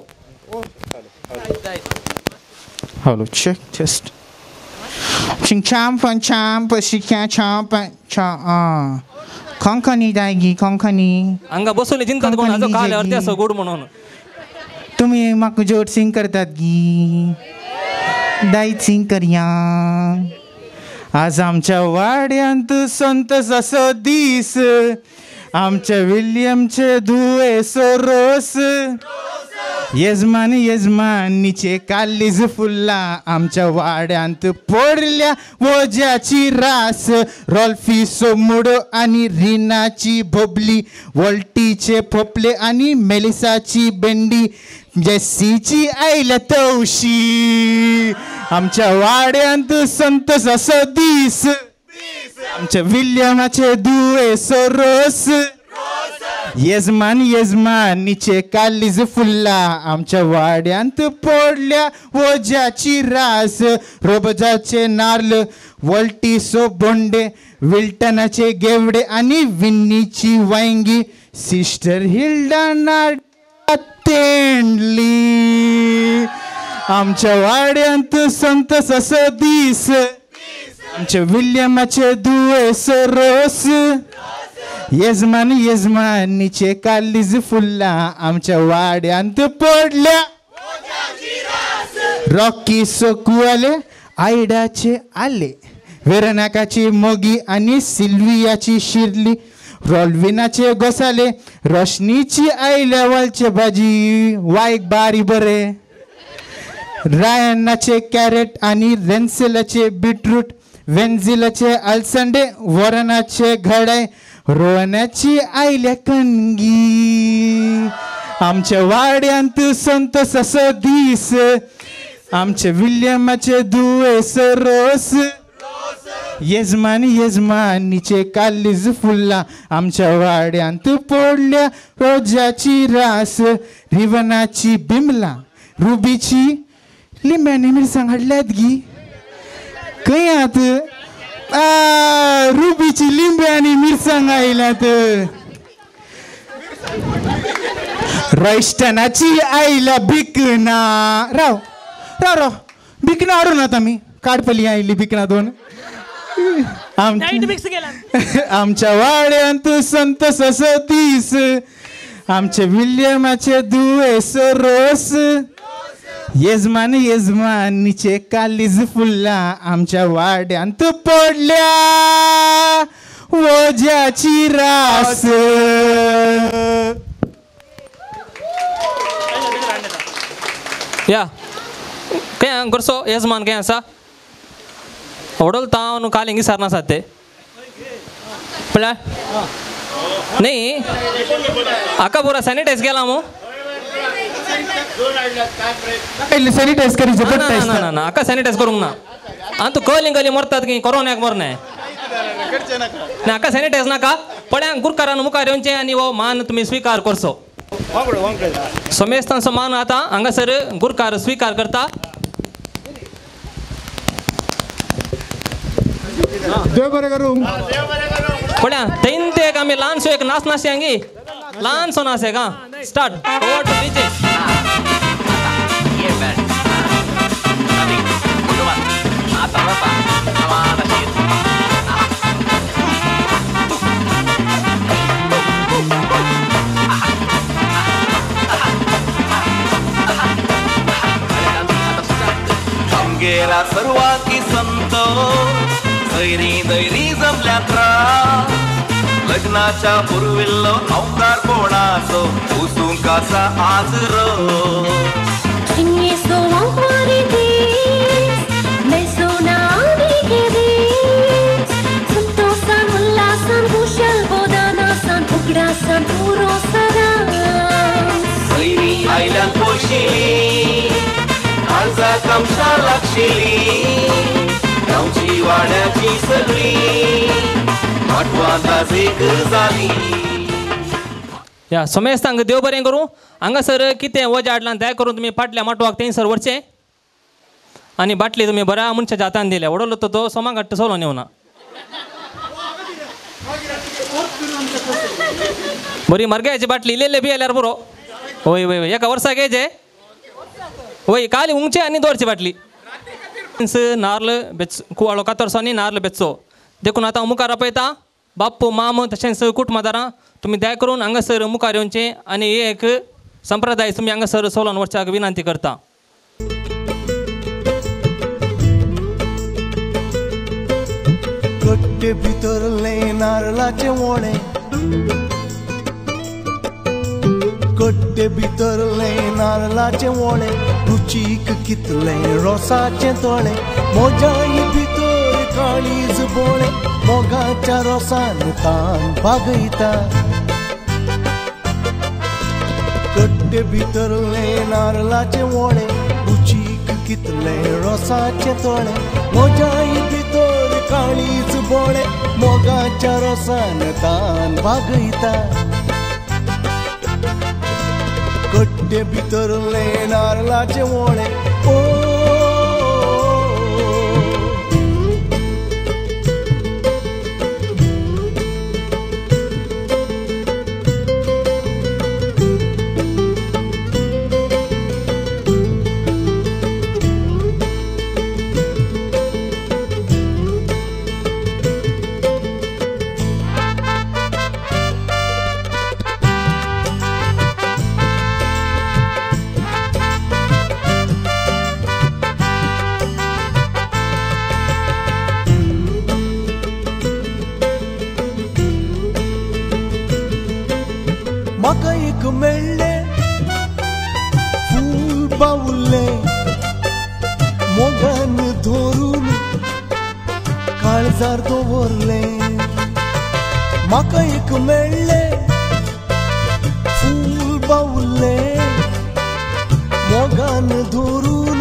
Hello, check, test. Ching champ and champ, shika champ and champ. Ah, konkani daigi, konkani. Anga बसवले चिंता कोण आजो काल्यावर ते असं गोड म्हणून तुम्ही म्हाका जोड सिंग करतात गी दायत सिंग करया आज आमच्या वाड्यांत संतस असो दीस आमच्या विल्यमचे धुवे सोरोस यजमान यजमानीचे कालीज फुल्ला आमच्या वाड्यांत पडल्या वोज्याची रास रॉल्फी सोमुडो आणि रिनाची बबली वॉल्टीचे पोपले आणि मेलिसाची बेंडी जेसीची आयल्या तवशी आमच्या वाड्यांत संतस असो दीस आमच्या विल्यमाचे दुवे सोरोस यजमान यजमानीचे कालीज फुल्ला आमच्या वाड्यांत पडल्या वोज्याची रास रोबजाचे नारळ वल्टी सो बोंडे विल्टनाचे गेवडे आणि विन्नीची वांगी सिस्टर हिल्डा नाड तेंडली आमच्या वाड्यांत संतस असो दीस आमच्या विल्यमाचे दुवे सोरोस यजमान यजमानीचे कालीज फुल्ला आमच्या वाड्यांत पडल्या रॉकी सोकुआले आयडाचे आले वेरनाकाची मोगी आणि सिल्वियाची शिरली रॉल्विनाचे घोसाले रोशनीची आयल्या वालचे भाजी वायक बारी बरे रायनाचे कॅरेट आणि रेन्सेलाचे बीटरूट वेन्झिलाचे अलसंडे वरनाचे घडाय रोवण्याची आयल्या कणगी आमच्या वाड्यांत संतस असो दीस आमच्या विल्यमाचे दुवे सरोस यजमान यजमानीचे कालीज फुल्ला आमच्या वाड्यांत पडल्या रोजाची रास रिवनाची बिमला रुबीची लिंब्याने मिरसांग हाडल्यात गी खंय आत रुबीची लिंबे आणि मिरसांग आयल्यात रॉयस्टनाची आयला भिकना राव राव राव भिकना हाडून आता मी काडपली आयली भिकना दोन आमच्या वाड्यांत संत ससतीस आमचे विल्यमाचे दुएस रोस यजमान यजमानीचे कालीज फुल्ला आमच्या वाड्यांत पडल्या वज्याची रास. या काय करसो यजमान काय असा ओडल तावन कालिंगी सारना साते पळा नाही आका पुरा सॅनिटाईज केला मग सॅनिटाईज करी ना ना ना आका सॅनिटाईज करूंग ना आणि तू कलिंग कली मरतात की कोरोनाक मरणे ना आका सॅनिटाईज नाका पळ्यांक गुरकारान मुखार येवचे आणि वो मान तुम्ही स्वीकार करसो समेस्तांचो मान आता हांगासर गुरकार स्वीकार करता. देव बरें करूं पळ्या थंय ते एक आमी ल्हानसो एक नाच नाचया हांगी ल्हानसो नाच एक हा स्टार्ट ओवर टू डीजे. गेला सर्वांकी संत सैरी दैरी जमल्यात रा लग्नाच्या पूर्विल्लो अवकार कोणाचो उसूंक आसा आज र सैरी आयल्यान पोशिली काळजा कमशा लागशिली गांवची वाड्याची सगळी माटवांत एक जाली. या समेस्तांक देव बरें करूं. हांगासर कितें वजा हाडलां तें करून तुमी फाटल्या माटवाक थंयसर व्हरचें आनी बाटली तुमी बऱ्या मनशाच्या हातान दिल्या वडलो तो तो सोमा घट्ट सोलो नेवना बरी मरग्याची बाटली इल्ले बी आल्यार बरो. वय वय वय एका वर्साक येजे वय काली उंचे आनी दवरची बाटली नारळ बेच कुवाळो कातरसो आनी नारळ बेचचो देखून आतां मुखार आपयता बाप्पू माम तशेंच कुटुंबादारां तुमी दया करून हांगासर मुखार येवचें आनी हे एक संप्रदाय तुमी हांगासर सोलोन व्हरच्याक विनंती करता. कट्टे भितरले नारळाचे वोणे कट्टे भितरले नारळाचे वोणे रुचीक कितले रोसाचे तोळे मोजाई भितर काळीज बोळे मोगाच्या रोसान तान बागयता. कट्टे भितरले नारळाचे वोणे रुचीक कितले रोसाचे तोळे मोजाई भितर काळीज बोळे मोगाच्या रोसान तान बागयता. कट्टे भितरले नारळाचे वोणे ओ म्हाका एक मेळ्ळे फूल बावुल्ले मोगान धरून काळजार दवरले. म्हाका एक मेळ्ळे फूल बावुल्ले मोगान धरून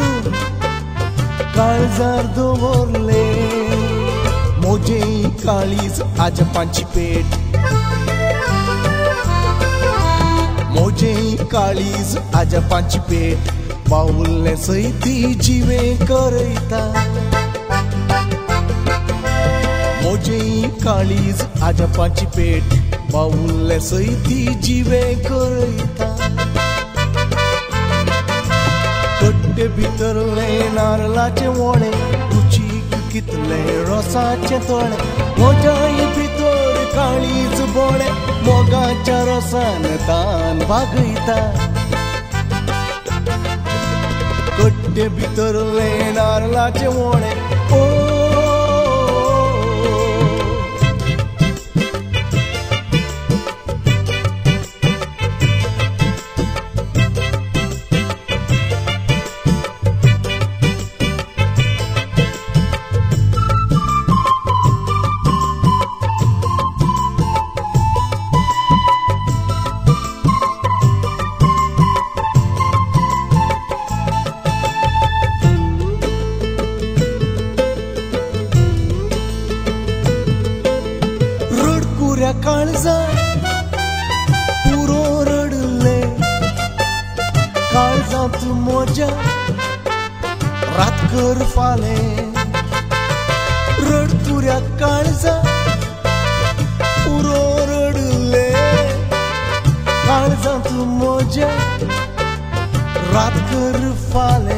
काळजार दवरले. मोजे काळीज आजपांची पेट मोजे काळीज आजपांची पेट बावुल्ले सैती जिवे करयता. मोजे काळीज आजपांची पेट बावुल्ले सैती जिवे करयता. कट्टे भितरले नारळाचे वोणे रुचीक कितले रोसाचे तोळे मोजाई भितर काळीज बोळे मोगाच्या रोसान तान भागयता कट्टे भितरले नारळाचे मोळे ओ काळजा पुरो रडले काळजात मोजा रातकर फाले रडकुऱ्या काळजा पुरो रडले काळजात मोजा रातकर फाले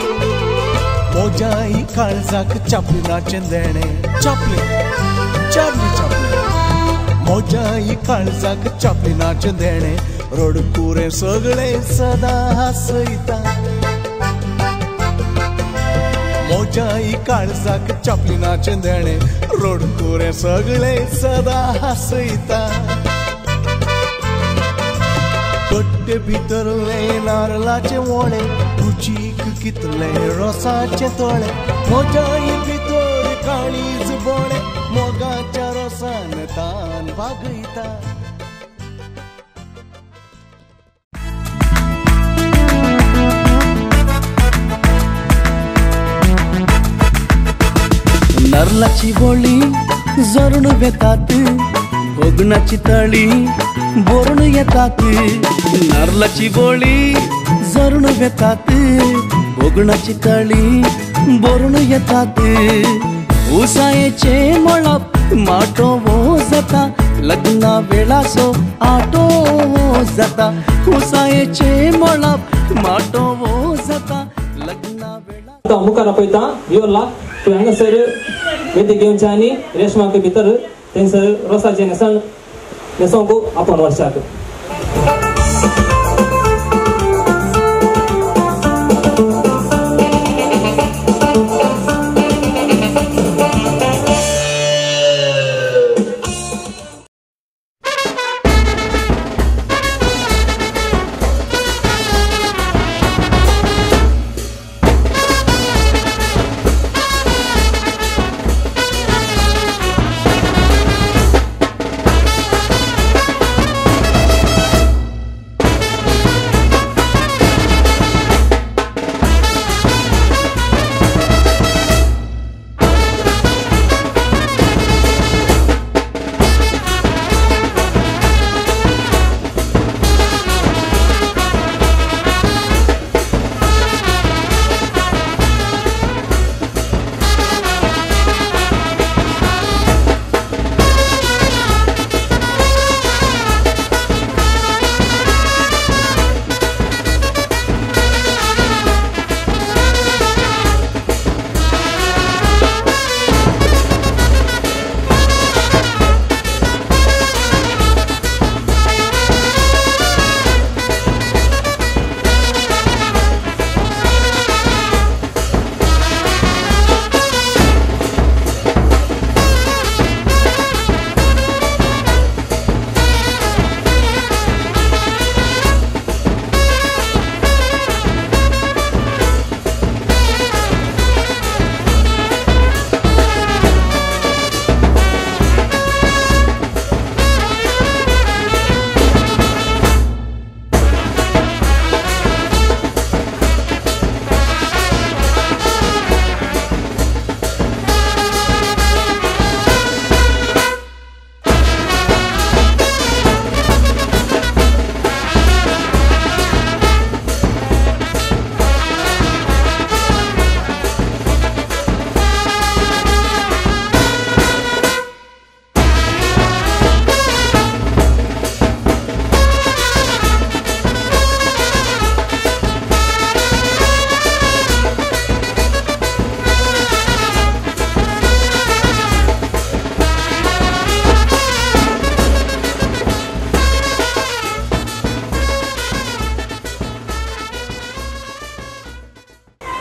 मोजाई काळजाक चापलिनाचे देणे चापले चापली चापली मोजाई काळजाक चापलिनाचे देणे रडकुरे सगळे सदा हसयता मोजाई काळजाक चापलिनाचे देणे रडकुरे सगळे सदा हसयता कट्टे भितरले नारळाचे मोळे रुचीक कितले रोसाचे तोळे मोजाई भितर काळीज बोळे मोगाच्या रोसान तान भागयता नारळाची बोळी जरून वेतात भोगणाची तळी बोरून येतात नारळाची बोळी जरून वेतात भोगणाची तळी बोरून येतात उसायेचे मळप माटो वो जाता लग्ना वेळासो आटो वो जाता उसायेचे मळप माटो वो जाता लग्ना वेळा मुखार पळयता योरला तूं हांगासर वेदी घेवचे आनी रेशमाक भितर थंयसर रोसाचे नेसण नेसोंक आपण वर्षाक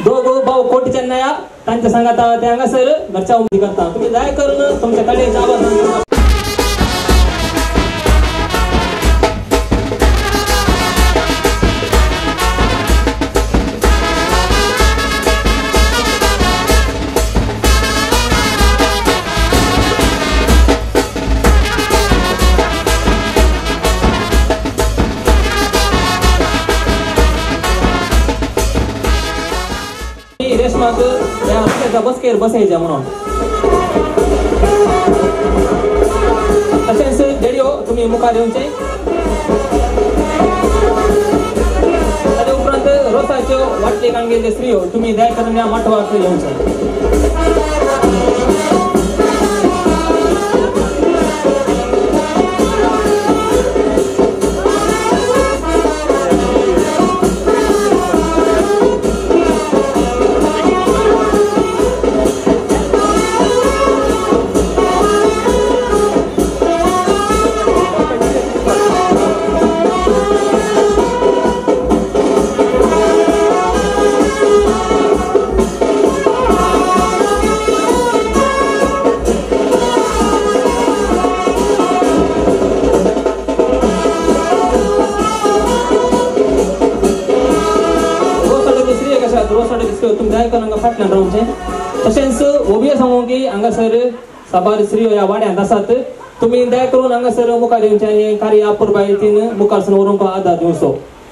दोघं भाऊ कोटीच्या नया त्यांच्या संघात ते हांगासर घरच्या उमेदी करता तुम्ही जाय करून तुमच्या कडेचे आवाज रेशमाक या रस्त्याच्या बसकेर बसायच्या म्हणून तसेच देडयो तुम्ही मुखार येऊनचे ताजे उपरांत रोसाच्यो वाटले काणगेले स्त्रियो तुम्ही दया करून या माठवाक येऊनचे तुम्ही जाय करून फाटल्यान रावचे तशेंच ओबिया सांगू की हांगासर साबार स्त्रियो ह्या वाड्यांत आसात तुम्ही दया करून हांगासर मुखार येवचे आनी कार्य अपुरबायेतीन मुखारसून व्हरूंक आदार दिवचो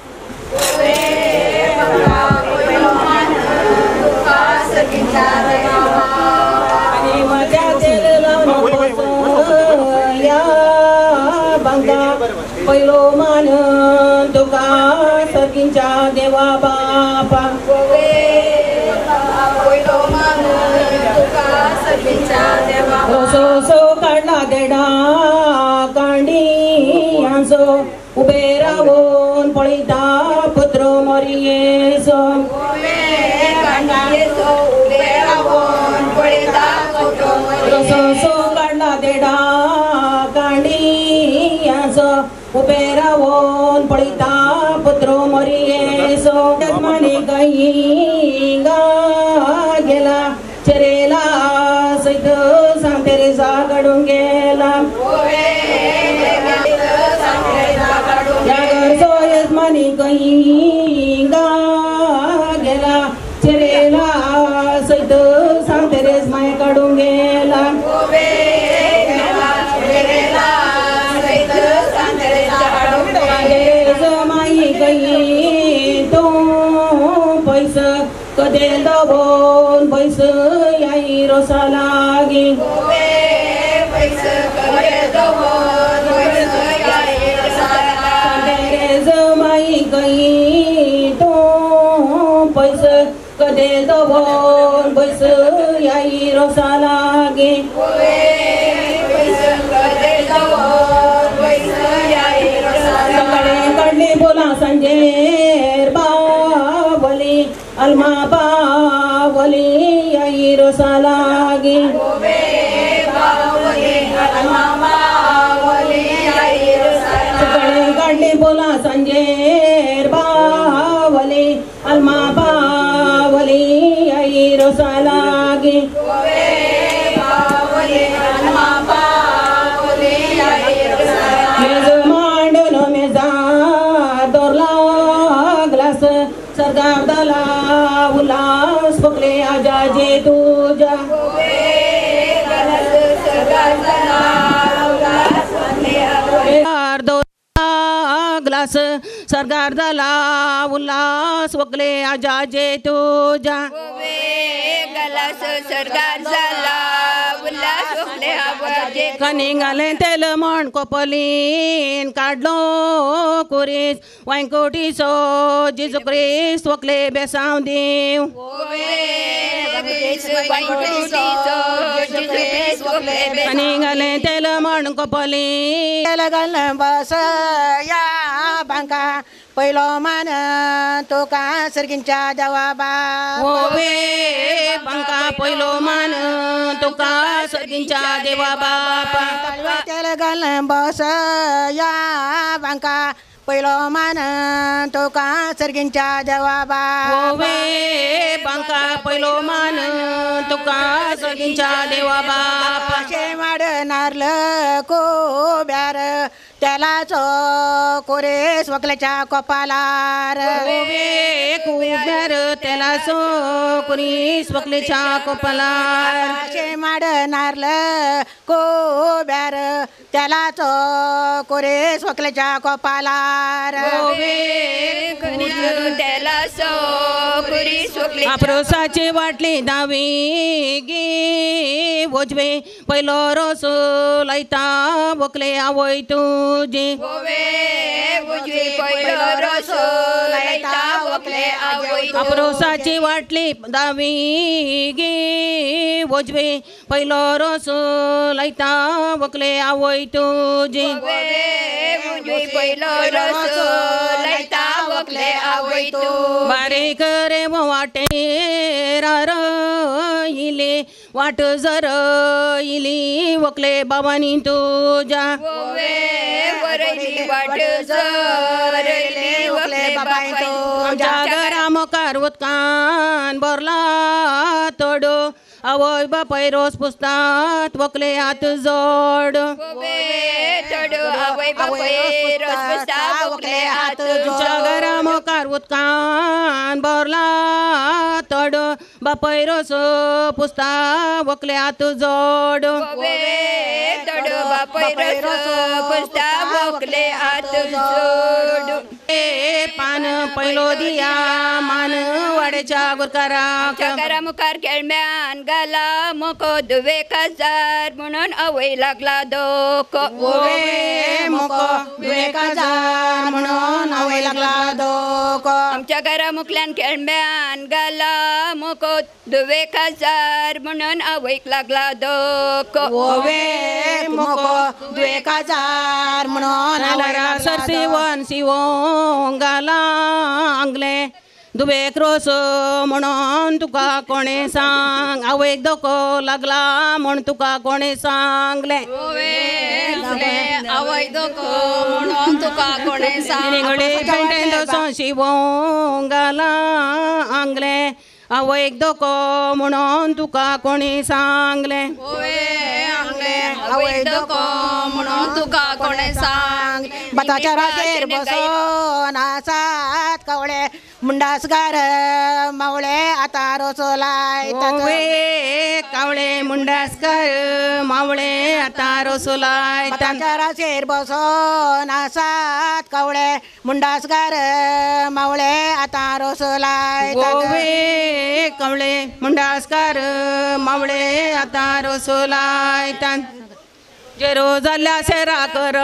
पहिलो मान तुका सगळ्यांच्या देवा बापा सो सो काढला देडा कांडी यांचो उबे रावून पळयता पुत्र मरियेचो सो सो काढला देडा कांडी यांचो उबे रावून पळयता पुत्र मरियेचो जजमानी गई गेला चरेला सैत सांगते जागडून गेला या घरचो यजमानी गई गेला चरेला सैत सांगते रेज माय काढून गेला माई गई तो पैस कदे दबोन पैस याई रोसा लागी माई गई तो पैस कदे दबोन पैस याई रोसा लागी सकाळी काढली बोला संजेर बावली अलमा बावली याई रोसा लागी सकाळी काढली बोला संजेर बावली अलमा बावली याई रोसा लागी सरदार दला उल्लास पकले आजाजे तुझा ग्लास सरदार दला उल्लास वकले आजाजे तुझा कनिंगाले तेल म्हण कोपलीन काढलो कुरीस वांकोटीचो जिजू क्रिस्त वकले बेसांव दिव कनिंगाले तेल म्हण कोपलीन तेल घालून बस या बांका पहिलो मान तुका सर्गींच्या देवा बापा बांका पहिलो मान तुका सर्गींच्या देवा बापा तेल घालून बस या बांका पहिलो मान तुका सर्गींच्या देवा बापा ओवे बांका पहिलो मान तुका सर्गींच्या देवा बापा शे माड नारल कोब्यार त्यालाच कोरे स्वकल्याच्या कपालार ओवे कोब्यार त्यालाच कोरी स्वकल्याच्या कपालार शे माड नारल कोब्यार त्यालाच कोरे स्वकल्याच्या कपालार ओवे त्यालाच कोरी स्वकल्या आप्रोसाचे वाटले दावे गे वजवे पहिलो रोस लायता वकले आवय तुझे आप्रोसाचे वाटले दावे गे वजवे पहिलो रोस लायता वकले आवय तुझे बारे करे वाटे रार इले वाट जर इली वकले बाबानी तुझ्या जागरा मकार उदकान बरला तोडो आवय बापाय रोस पुसतात वकले हात जोड जागरा मकार उदकान बरला तोडो बापाय रोस पुसता वकले हात जोड पान पहिलो दिया मान वाड्याच्या गुरकारा मुखार खेळम्यान गाला मोको दुवे काजार म्हणून आवय लागला दोको ओवे मोको दुवे काजार म्हणून आवय लागला दोको आमच्या घरा मुखल्यान खेळम्यान गाला मोको दुवे काजार म्हणून आवयक लागला दोको ओवे मोको दुवे काजार म्हणून आलारा सरसिवन सिवोंग गाला आंगले दुबे क्रोस म्हणून तुका कोणे सांग आवयक दोको लागला म्हण तुका कोणे सांगले आवय दोको म्हणून तुका कोणे सांग शिवोंग गाला आंगले आवयक दोको म्हणून तुका कोणी सांगले आवय दोको म्हणून तुका कोणे सांग बताच्या राजेर बसोन आसात कवळे मुंडासगार मावळे आता रोसोलाय ओवे कावळे मुंडासकार मावळे आता रोसोलाय बताच्या राजेर बसोन आसात कवळे मुंडासगार मावळे आता रोसोलाय ओवे कावळे मुंडासकार मावळे आता रोसोलाय जेरो जाल्ल्या सेरा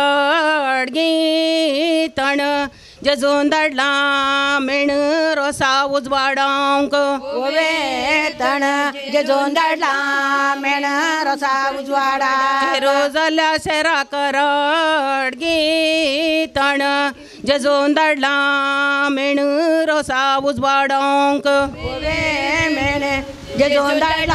करडगी तण जजून धाडला मेण रोसा उजवाडांक ओवे तण जजून धाडला मेण रोसा उजवाडा जेरो जाल्ल्या सेरा करडगी तण जजून धाडला मेण रोसा उजवाडांक ओवे मेण जजून धाडला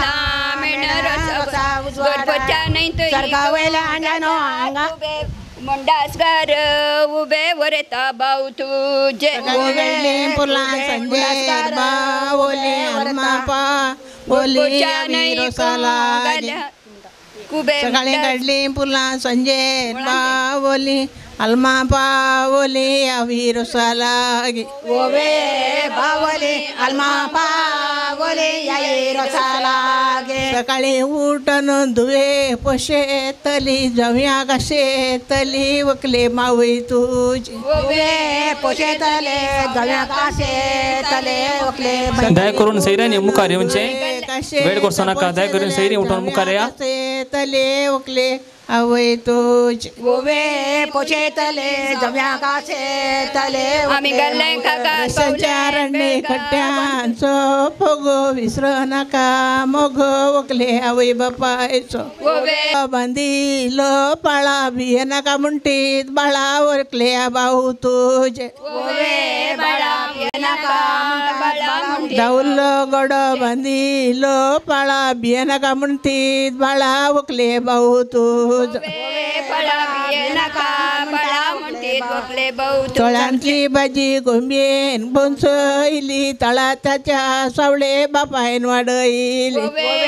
सरगा वयल्या अंड्यानो हांगा मुंडासगार उबे वरेता बाऊ तुझे ओवे पुलां संजेर बावोली अलमापा बोली रोसाला सकाळी काढली पुलां संजेर बावोली अलमा पावली आवी रोसाला ओवे बावली अलमा पावली याई रोसाला सकाळी उठन धुवे पशे तली जव्या कशे तली वकले मावई तुझी ओवे पशे तले जव्या कशे तले वकले दया करून सैराने मुखार येऊनचे वेळ करसो नाका दया करून सैरी उठून मुखार या तले वकले आवय तुझ ओवे पोचे तले जव्या कासे तले आम्ही गल्ले काका संचारणे खट्ट्यांचो फोगो विसर नाका मोग वकले आवय बापायचो ओवे बांदिलो पाळा बिये नाका म्हणटीत बाळा वरकले भाऊ तुझे ओवे बाळा बिये नाका दाउल्लो गडो बांदिलो पाळा बिये नाका म्हणटीत बाळा वकले भाऊ तुझ पळा बिये नाका पळा म्हणते वकले बाऊ तळ्यांतली भाजी घोंबेन बोंसयली तळाताच्या सावळे बापायन वाडयली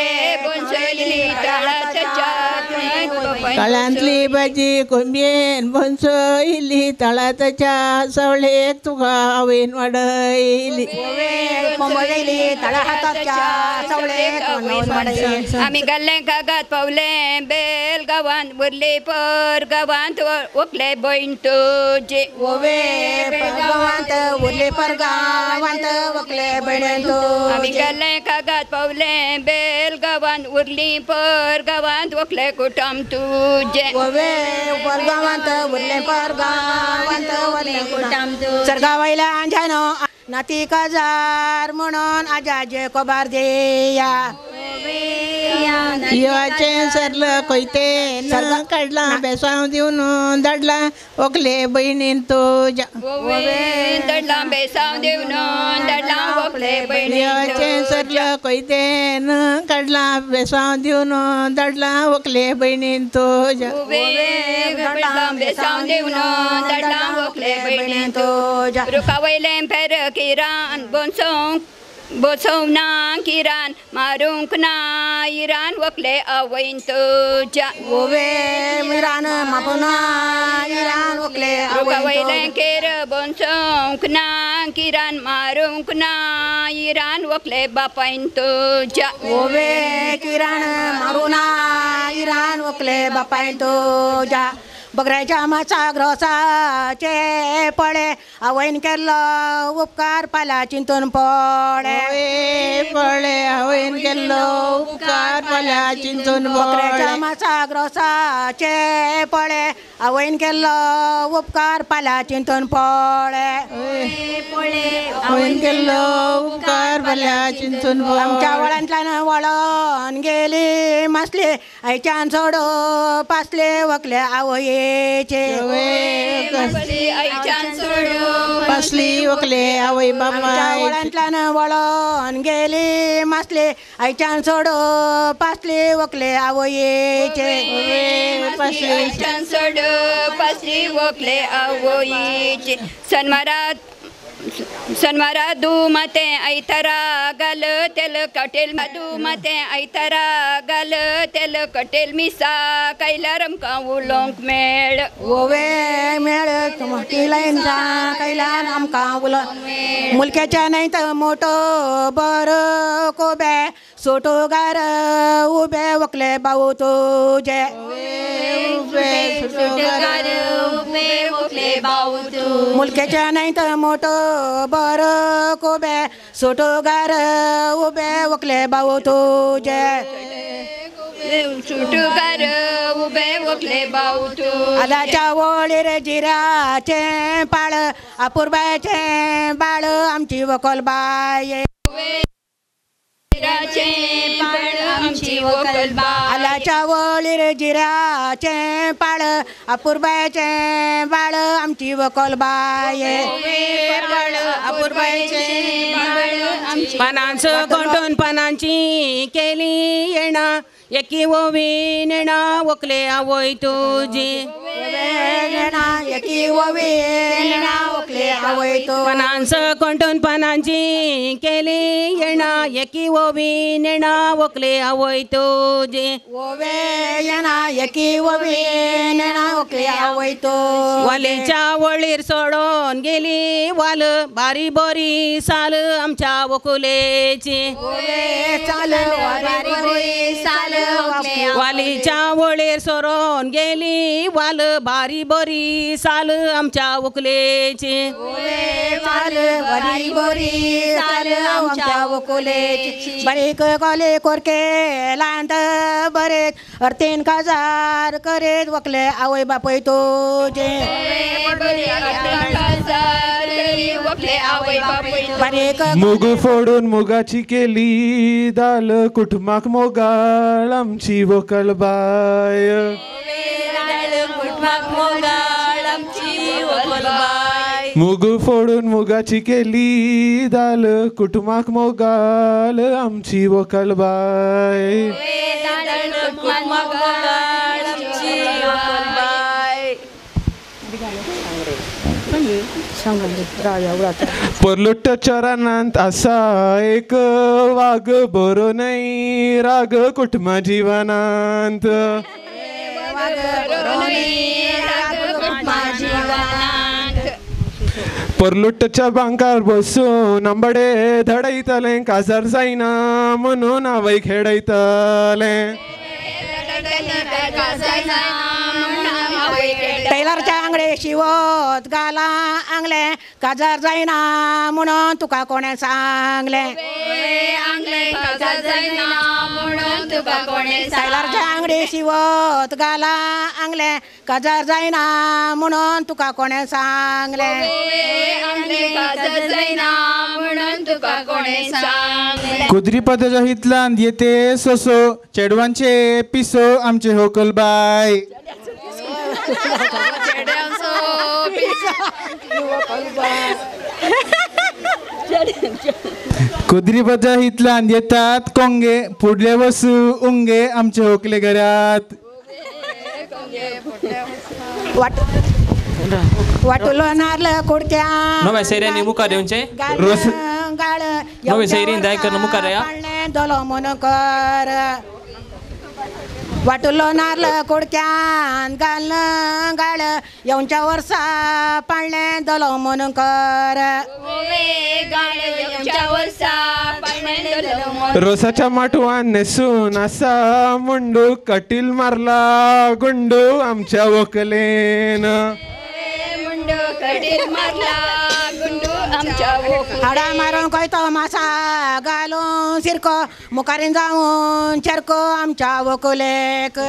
तळ्यांतली भाजी घोंबेन बोंसयली तळाताच्या सावळेक तुका हांवेन वाडयली आम्ही गल्ले कागात पावले बेल गावांत उरले पर गावांत वकले बहीण तुझे गावांत उरले पर गावांत वकले बहीण तुझे आम्ही गल्ले कागात पावले बेल गावांत उरली पर गावांत वकले कुटुंब तुझे पर गावांत उरले पर गावांत वकले कुटुंब तुझे सरगावयला अंजानो नाती काजार म्हणून आजाचे कोबार देया येवाचे सरलं कोयते न काढला बेसाव देऊन दडला ओकले बहिणीन तुझ्या दडला बेसाव देऊन दडला ओकले बहिणी येवाचे सरलं कोयते न काढला बेसाव देऊन दडला ओकले बहिणीन तुझ्या दडला बेसाव देऊन दडला ओकले बहिणीन तुझ्या रुकावयले फेर किरान बोंसों बोसवना किरान मारूंक ना इरान वकले आवयन तुझ्या मिरान मापुना इरान वकले रुकावयले केर बोंसोंक ना किरान मारूंक ना इरान वकले बापायन तुझ्या किरान मारुना इरान वकले बापायन तुझ्या बगऱ्याच्या माचा ग्रोसाचे पळे आवयन केल्लो उपकार पाला चिंतून पळे पळे आवयन केल्लो उपकार पाला चिंतून बगऱ्याच्या माचा ग्रोसाचे पळे आवयन केल्लो उपकार पाला चिंतून पळे आवयन केल्लो उपकार पाला चिंतून पळे आमच्या वळांतल्यान वळोन गेली मासले आयच्यान सोडो पासले वकले आवये पासली वकले आवय बाबा वळांतल्यान वळोन गेली मासले आयच्यान सोडो पासली वकले आवयेचे आयच्यान सोडो पासली वकले आवयेचे सनमारात सनमारा दू मते ऐतरा गल तेल कटेल मधु मते ऐतरा गल तेल कटेल मिसा कैला रमका उलोंक मेळ ओवे मेळ तुमकीलायन जा कैला रमका उल मुलक्याच्या नाही तर मोठो बर कोबे सोटो गार उबे वकले बाऊ तुझे मुलक्याच्या नाही तर मोठो बर कोबे सोटो गार उबे वकले बाऊ तुझे सुटुगार उबे वकले बाऊ तू आलाच्या वळीर जिराचे पाळ अपूर्वाचे बाळ आमची वकल बाय आलाच्या वळीर जिराचे पाळ अपूर्वाचे बाळ आमची वकल बाय अपूर्वाचे पानांचं कोंटून पानांची केली येणा एकी ओवी नेणा वकले आवय तुझी एकी ओवी नेणा वकले आवय तो पानांचं कोंटून पानांची केली येणा एकी ओवी नेणा वकले आवय तुझी ओवे येणा एकी ओवी नेणा वकले आवय तो वालीच्या वळीर सोडून गेली वाल बारी बोरी साल आमच्या वकुलेची चाल बारी बोरी साल वालीच्या वळीर सोडून गेली वाल बारी बोरी साल आमच्या वकुलेची साल बारी बोरी साल आमच्या वकुलेची बारीक कोले कोरके लांद बरेच अर्तेन काजार करेत वकले आवय बापय तुझे मुग फोडून मुगाची केली दाल कुटुंबाक मोगाळ आमची वकल बाय मुग फोडून मुगाची केली दाल कुटुंबाक मोगाल आमची वकल बाय बाय परलुट्टाच्या रानांत आसा एक वाग बरो नाही राग कुटुंबा जिवनांत परलुट्टाच्या बांकार बसून आंबाडे धडयतले काजार जायना म्हणून आवय खेळयतले टेलरच्या आंगडे शिवत गाला आंगले काजार जायना म्हणून तुका कोणे सांगले टेलरच्या आंगडे शिवत गाला आंगले काजार जायना म्हणून तुका कोणे सांगले कुद्री पदाच्या हितल्यान येते सोसो चेडवांचे पिसो आमचे होकलबाय कुद्री पदाच्या हितल्यान येतात कोंगे फुडले वसू उंगे आमचे होकले घरात वाटुलो नारळ कुडक्या नव्या सैऱ्यांनी मुखार येऊनचे गाळ नव्या सैरीन दायकर मुखार या दोलो मन कर वाटुलो नारळ कुडक्यान गाल गाळ येऊनच्या वर्सा पाळणे दोलो मन कर रोसाच्या माटवान नेसून असा मुंडू कटील मारला गुंडू आमच्या वकलेन हाडा मारून कोयतो मासा घालून सिरको मुखारीन जाऊन चरको आमच्या वकुलेक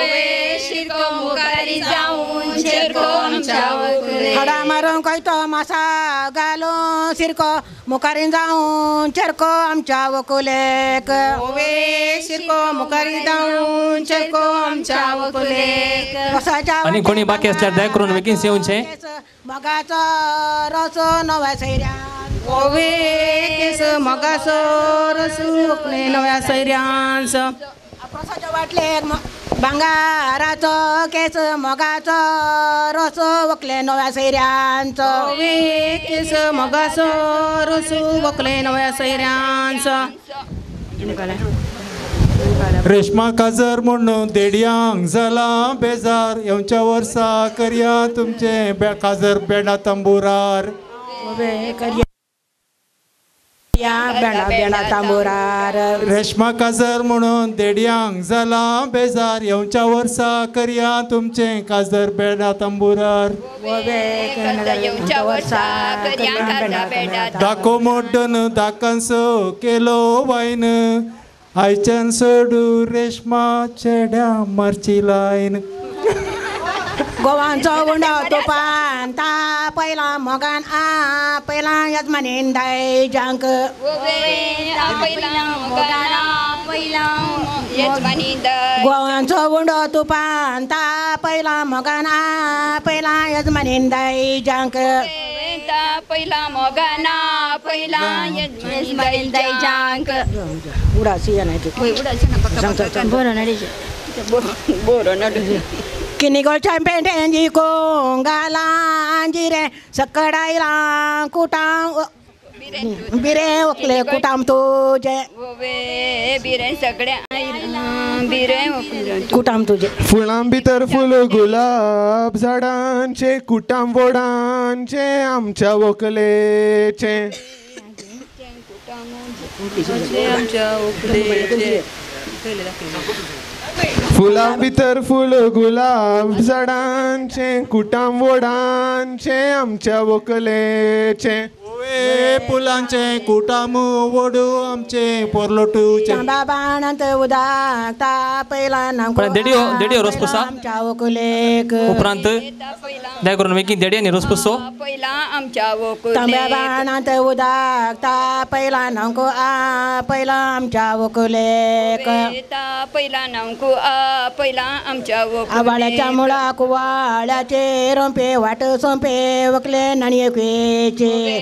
हाडा मारून कोयतो मासा घालून सिरको मुखारीन जाऊन चरको आमच्या वकुलेक सिरको मुखारी जाऊन चरको आमच्या वकुलेक आणि कोणी बाकी असल्यार दया करून वेकिन्सी येऊनचे मगाचो रसो नव्या सैऱ्यान ओवे केस मगाचो रसो नव्या सैऱ्यांस प्रसाच्या वाटलेक भांगाराचो केस मगाचो रसो वकले नव्या सैऱ्यांच ओवे केस मगाचो रसो वकले नव्या सैऱ्यांच रेशमा काजर म्हणून देडयांक जाला बेजार येवच्या वर्सा करया तुमचे बे काजर बेडा तंबुरार बेडा बेडा तांबुरार रेशमा काजर म्हणून देडयांक जाला बेजार येवच्या वर्सा करया तुमचे काजर बेडा तंबुरार दाखो मोड्डन दाकांसो केलो वायन आयच्यान सोडू रेशमा चेड्या मारची लायन गोवांचो उंडो तुपान ता पहिला मोगान आ पहिला यजमानीन दाय जांक गोवांचो उंडो तुपान ता पहिला मोगान आ पहिला यजमानीन दाय जांक पहिला मोगाना पहिला यजमानीन दाय जांक उडासी नाही बरं नडी बरं नडी किनिगोल चॅम्पेंटेंजी कोंगाला जिरे सकडायला कुटाम बिरे ओकले कुटाम तुझे बिरे सगळ्या बिरे कुटाम तुझे फुलां भितर फुल गुलाब झाडांचे कुटाम वोडांचे आमच्या वकलेचे फुलां भितर फुल गुलाब झाडांचे कुटाम वोडांचे आमच्या वकलेचे फुलांचे कुटाम वडू आमचे पोरलोटूचे बाबानंत उदाक ता पहिला नाम देडिओ देडिओ रोसपुसा आमच्या वकुलेक उपरांत दया करून वेकी देडी आणि रोसपुसो पहिला आमच्या वकुलेक तांब्या बाणांत उदाक ता पहिला नाम को आ पहिला आमच्या वकुलेक ता पहिला नाम को आ पहिला आमच्या वकुलेक आवाळ्याच्या मुळा कुवाळ्याचे रोंपे वाट सोंपे वकले नाणये क्वेचे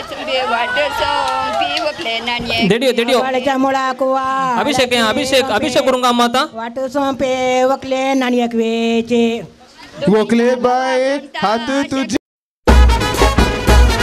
देडिओ देडिओ मुळा कुवा अभिषेक अभिषेक अभिषेक करून काम आता वाट सोंपे वकले नाणयक वेचे वकले बाय हात तुझे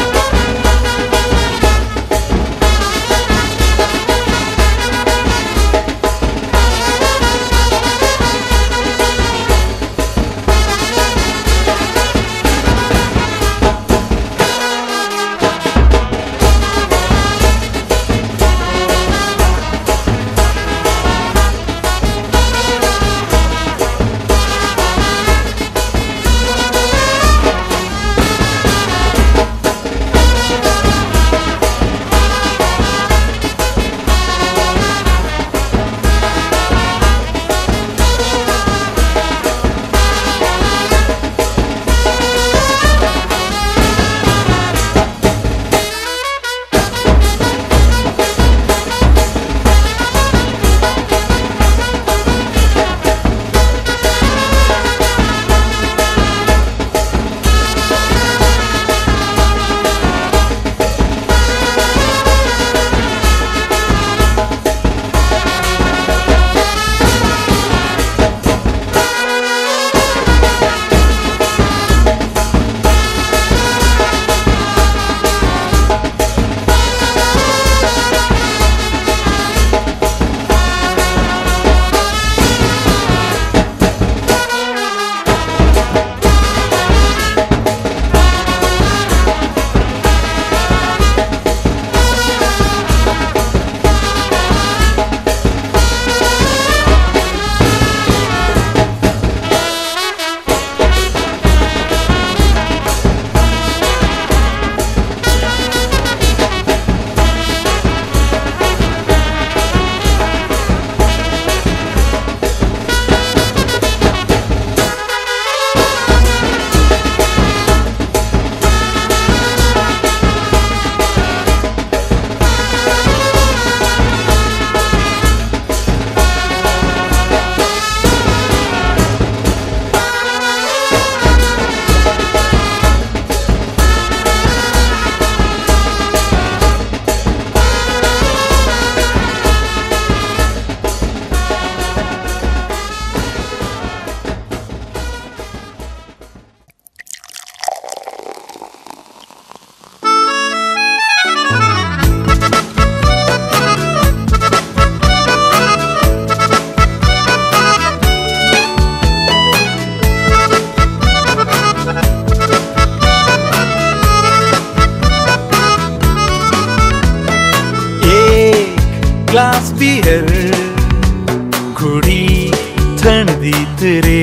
ग्लास बियर घुडी थंडीत रे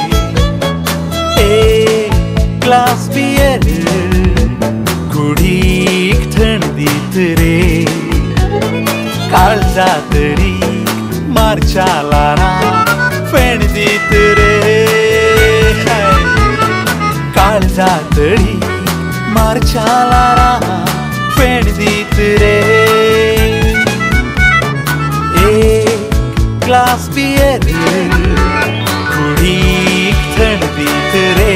एक ग्लास बियर घुडीक थंडीत रे काळजातडी मार्चालारा फेणदीत रे काळजातडी मार्चालारा फेणदीत रे एक ग्लास बियर घुडीक थंडीत रे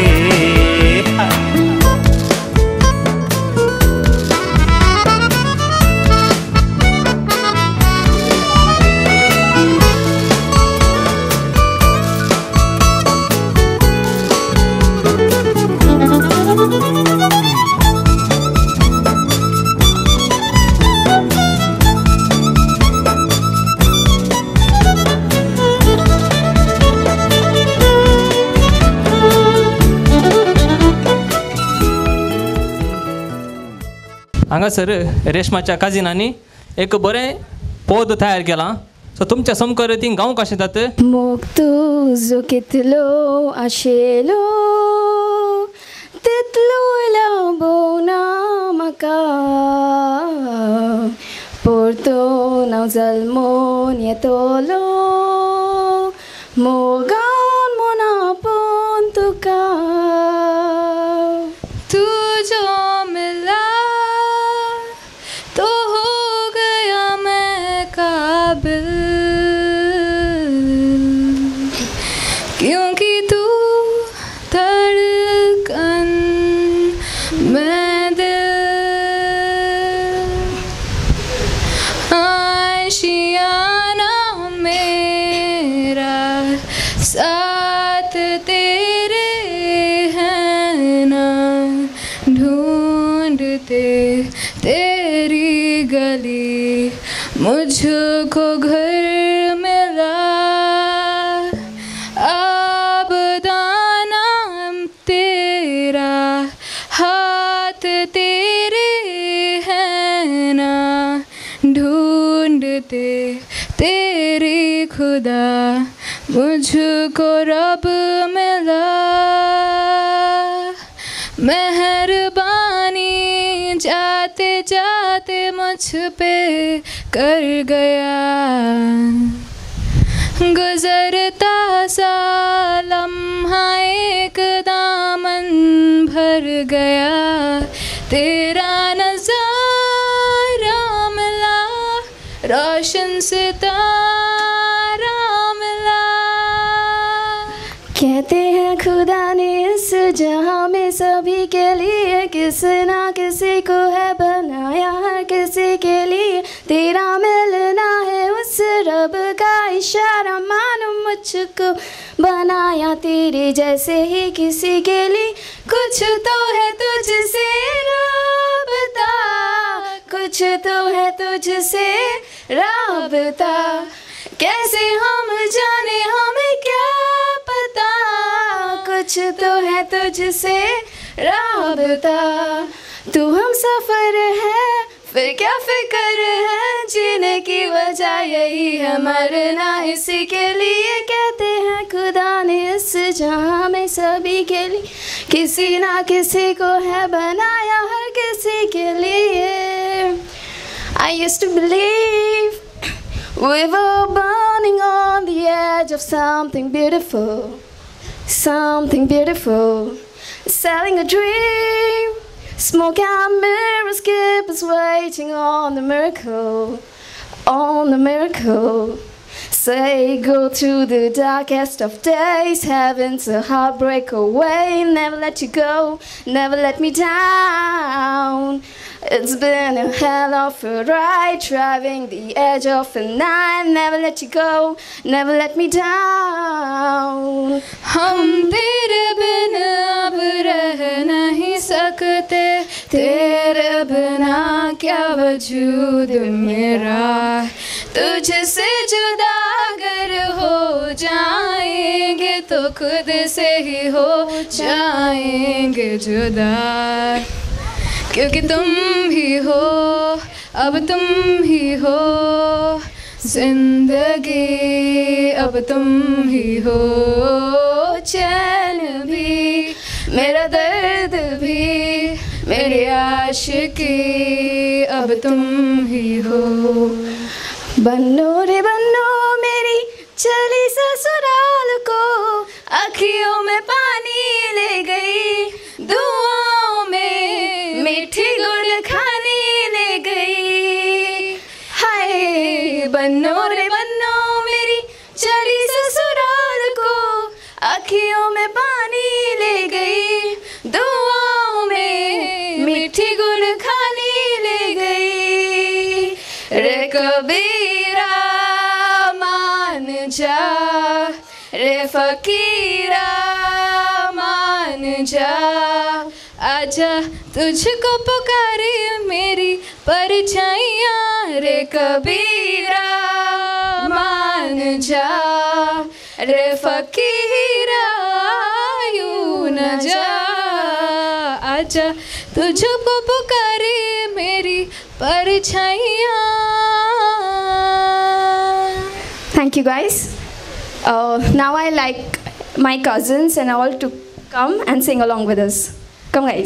हांगासर रेशमाच्या काजिनांनी एक बरें पद तयार केलां सो तुमच्या समकर ती गांव कशें जाता मोग तुजो कितलो आशेलो तितलो लाभोना म्हाका परतून हांव जल्मोन येतलो मोगान मोनापोन तुका तुजो मिला तो हो गया मैं काबिल क्योंकि तू धड़कन मैं दिल आशियाना मेरा साथ तेरे हैं ना ढूंढते तेरी गली मुझको घर मिला अब दाना तेरा हाथ तेरे हैं ना ढूंढते तेरी खुदा मुझको रब मिला मेहरबानी जाते जाते मुझ पे कर गया गुजरता सा लम्हा एक दामन भर गया तेरा नज़ारा मिला रोशन सितारा मिला कहते हैं खुदा ने इस जहाँ में सभी के लिए किसी ना किसी को है बनाया है किसी के लिए तेरा मिलना है उस रब का इशारा मानो मुझको बनाया तेरे जैसे ही किसी के लिए कुछ तो है तुझसे राबता कुछ तो है तुझसे राबता कैसे हम जाने हमें क्या पता कुछ तो है तुझसे राबता तू हम सफर है फिर क्या फिक्र है जीने की वजह यही है मरना इसी के लिए कहते हैं खुदा ने इस जहाँ में सभी के लिए किसी ना किसी को है बनाया हर किसी के लिए I used to believe we were burning on the edge of something beautiful, something beautiful, selling a dream. Smoke and mirrors keep us waiting on the miracle, on the miracle. Say go through the darkest of days, heaven's a heartbreak away. Never let you go, never let me down. It's been a hell of a ride, driving the edge of a night. Never let you go, never let me down. हम तेरे बिन अब रह नहीं सकते, तेरे बिना क्या वजूद मेरा, तुझसे जुदा अगर हो जाएंगे तो खुद से ही हो जाएंगे जुदा, क्योंकि तुम ही हो, अब तुम ही हो, जिंदगी अब तुम ही हो, चैन भी मेरा दर्द भी मेरी आशिकी अब तुम ही हो। बन्नो रे बन्नो मेरी चली ससुराल को, अखियों में पानी ले गई, दुआओं में मीठी गुड़ खानी ले गई। हाय बन्नो रे बन्नो मेरी चली ससुराल को, अखियों में पानी ले गई, दुआओं में मीठी गुड़ खानी ले गई। रे कबीरा मान जा, रे फकीरा मान जा, आजा तुझको पुकारे मेरी परछाइयाँ। रे कबीरा मान जा, रे फकीरा यूं न जा, आजा तुझको पुकारे मेरी परछाइयाँ। Thank you guys. Uh, now I like my cousins and all to come and sing along with us. Come guys.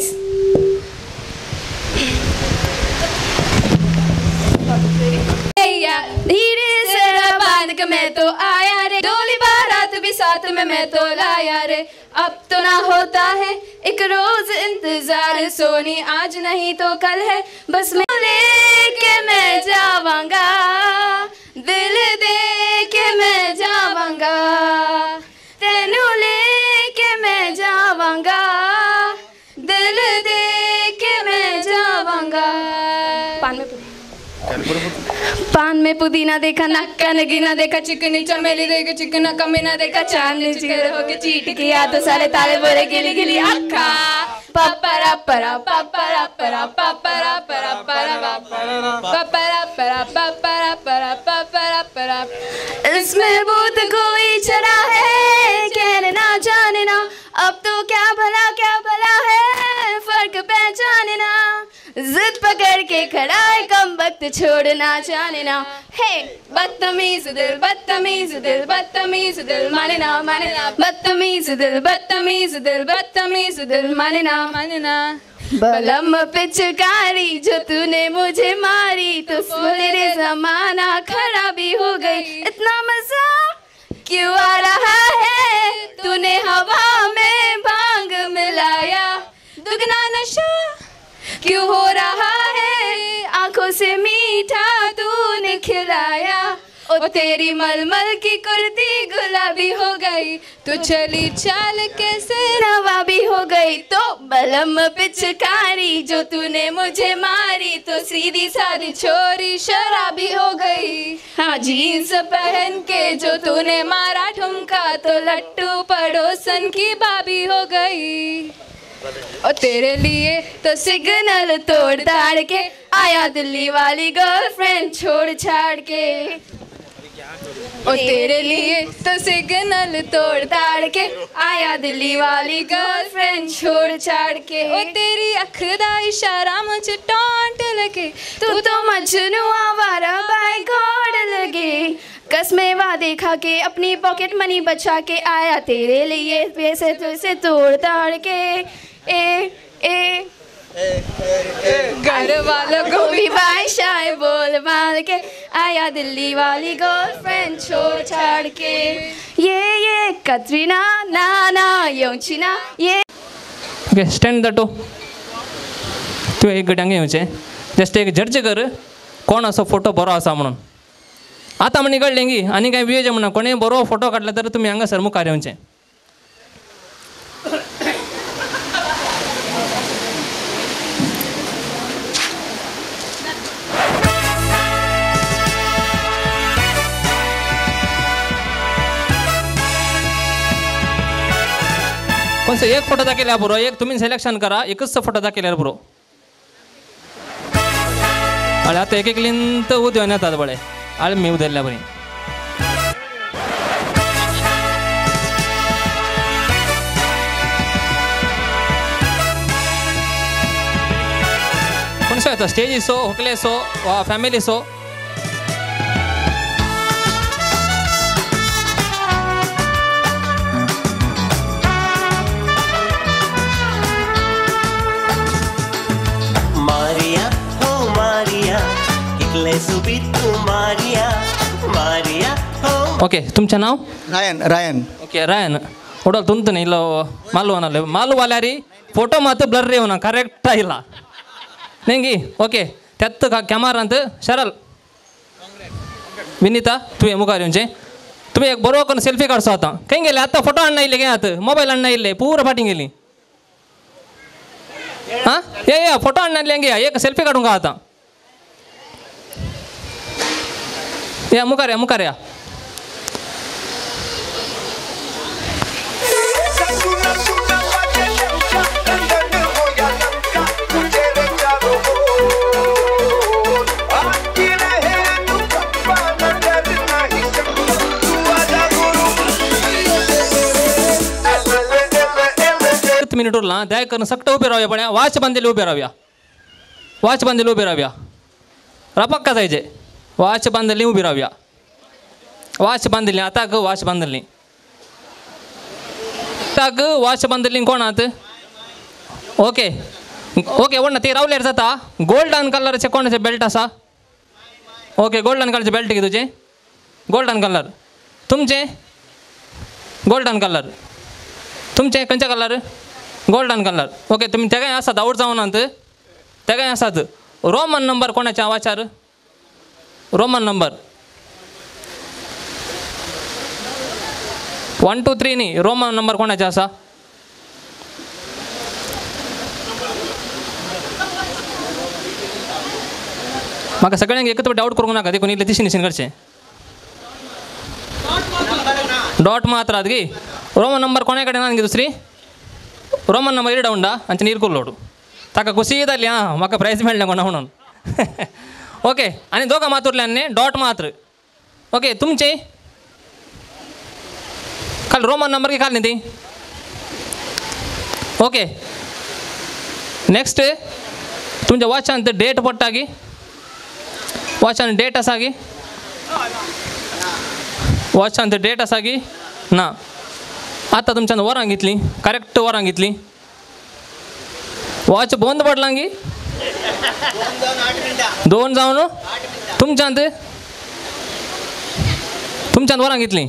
धीरे से बांध के मैं तो आया रे, डोली बारात भी साथ में मैं तो लाया रे। अब तो ना होता है एक रोज इंतजार, सोनी आज नहीं तो कल है, बस मैं लेके मैं जावांगा, दिल दे के मैं जावांगा, तेनू लेके मैं जावांगा, दिल दे के मैं जावांगा। पान में पान में पुदीना देखा, नक्का नगीना देखा, चिकनी चमेली देखा, चिकना कमीना देखा, चांदनी चिकर होके चीट किया तो सारे ताले बोले गिली गिली अक्का। पपरा परा पपरा परा पपरा परा परा पपरा परा पपरा परा पपरा परा। इसमें भूत कोई चढ़ा है, कहने ना जाने ना, अब तो क्या भला क्या भला है, फर्क पहचाने ना, जिद पकड़ के खड़ा है कम वक्त छोड़ना जाने ना। हे बदतमीज दिल बदतमीज दिल बदतमीज दिल, माने ना माने ना, बदतमीज दिल बदतमीज दिल बदतमीज दिल, माने ना माने ना। बलम पिचकारी जो तूने मुझे मारी, तो मेरे जमाना खराबी हो गई। इतना मजा क्यों आ रहा है, तूने हवा में भांग मिलाया, दुगना नशा क्यों हो रहा है, आंखों से मीठा तूने खिलाया। ओ तेरी मलमल की कुर्ती गुलाबी हो गई, तू चली चाल कैसे नवाबी हो गई। तो बलम पिचकारी जो तूने मुझे मारी, तो सीधी सादी छोरी शराबी हो गई। हाँ जीन्स पहन के जो तूने मारा ठुमका, तो लट्टू पड़ोसन की बाबी हो गई। और तेरे लिए तो सिग्नल तोड़ ताड़ के आया दिल्ली वाली गर्लफ्रेंड छोड़ छाड़ के। और तेरे लिए तो सिग्नल तोड़ ताड़ के आया दिल्ली वाली गर्लफ्रेंड छोड़ छाड़ के। और तेरी अख दा इशारा मुझे टॉन्ट लगे, तू तो मजनू आवारा बाय गॉड लगे। कसमें वादे खा के अपनी पॉकेट मनी बचा के आया तेरे लिए पैसे तुझसे तोड़ ताड़ के। ए ए घर वालों को भी बादशाह बोल माल के आया दिल्ली वाली गर्लफ्रेंड छोड़ छाड़ के। ये ये कतरीना नाना योंचिना ये ओके स्टँड जातो तू एक गटांगे येवचें जस्ट एक जड्ज कर कोण असो फोटो बरो आसा म्हणून। आतां म्हण निगळ्ळें आनी कांय वियोजन म्हणा कोणें बरो फोटो काडला तर तुमी हांगासर मुखार येवचें। कोणसो एक फोटो दाखयल्यार बरो, एक तुमी सिलेक्शन करा, एकच फोटो दाखयल्यार बरो। आळे आतां एक एक लिंत उदयोन येतात बळे आळे मी उदयल्ल्या बरी। कोणसो येता स्टेजीसो होकलेसो वा फॅमिलीसो। तू मारिया मारिया हो ओके तुमचं नाव रायन रायन ओके रायन ಒಡಲ್ ತುಂತನೆ ಇಲ್ಲ ಮಾಲು ಅನ್ನಲ್ಲ ಮಾಲು ವಾಲ್ಯಾರಿ ಫೋಟೋ ಮಾತು ಬ್ಲರ್ ರೇವನ ಕರೆಕ್ಟ್ ಇಲ್ಲ ನೆಂಗಿ ಓಕೆ ತೆತ್ತು ಕ್ಯಾಮರಾ ಅಂತ ಶರಲ್ विनीता तुझे मुखार येऊनचे तुम्ही एक बरोबर करून सेल्फी काढसो आता काही गेले आता फोटो आणणं इल्ले काय आता मोबाईल आणणं इल्ले पूर्ण फाटी गेली हां ये या फोटो आणणं इल्ले एक सेल्फी काढून का आता या मुखार या मुखार या मिनिट उरला दया करून सक्ट उभे राहूया पण वाच बांधलेली उभे राहूया वाच बांधलेली उभे राहूया रपक्का जायचे वाच बांधलेली उभी राहूया वाच बांधली आता ग वाच बांधली आता ग वाच बांधली कोण आहात ओके ओके वण ते रावल्यार जाता गोल्डन कलरचे कोणाचे बेल्ट असा ओके गोल्डन कलरचे बेल्ट घे तुझे गोल्डन कलर तुमचे गोल्डन कलर तुमचे खंयचे कलर गोल्डन कलर ओके तुम्ही ते काय आसात आवड जावन आहात ते काय आसात रोमन नंबर कोणाच्या वाचार Roman number one two three न्ही रोमन नंबर कोणाचे आसा म्हाका सगळ्यांक एकत्र डावट करूंक नाका देखून इल्ले तिशी निशीन करचें डॉट मात्र आहात गी रोमन नंबर कोणा कडेन ना गे दुसरी रोमन नंबर इरडा उंडा आनी निर्कूल लोडू ताका खुशी जाली आं म्हाका प्रायज मेळ्ळें कोणा म्हणून ओके आनी दोगां मातूरल्यान न्ही डॉट मात्र ओके तुमचे काल रोमन नंबर की काल न्ही ती ओके नेक्स्ट तुमच्या वॉचान डेट पडटा गी वॉचान डेट आसा गी वॉचान डेट आसा गी ना आता तुमच्यान वरां घेतली करेक्ट वरां घेतली वॉच बंद पडला गी दोन जावन तुमच्यान तुमच्यान वरां घेतली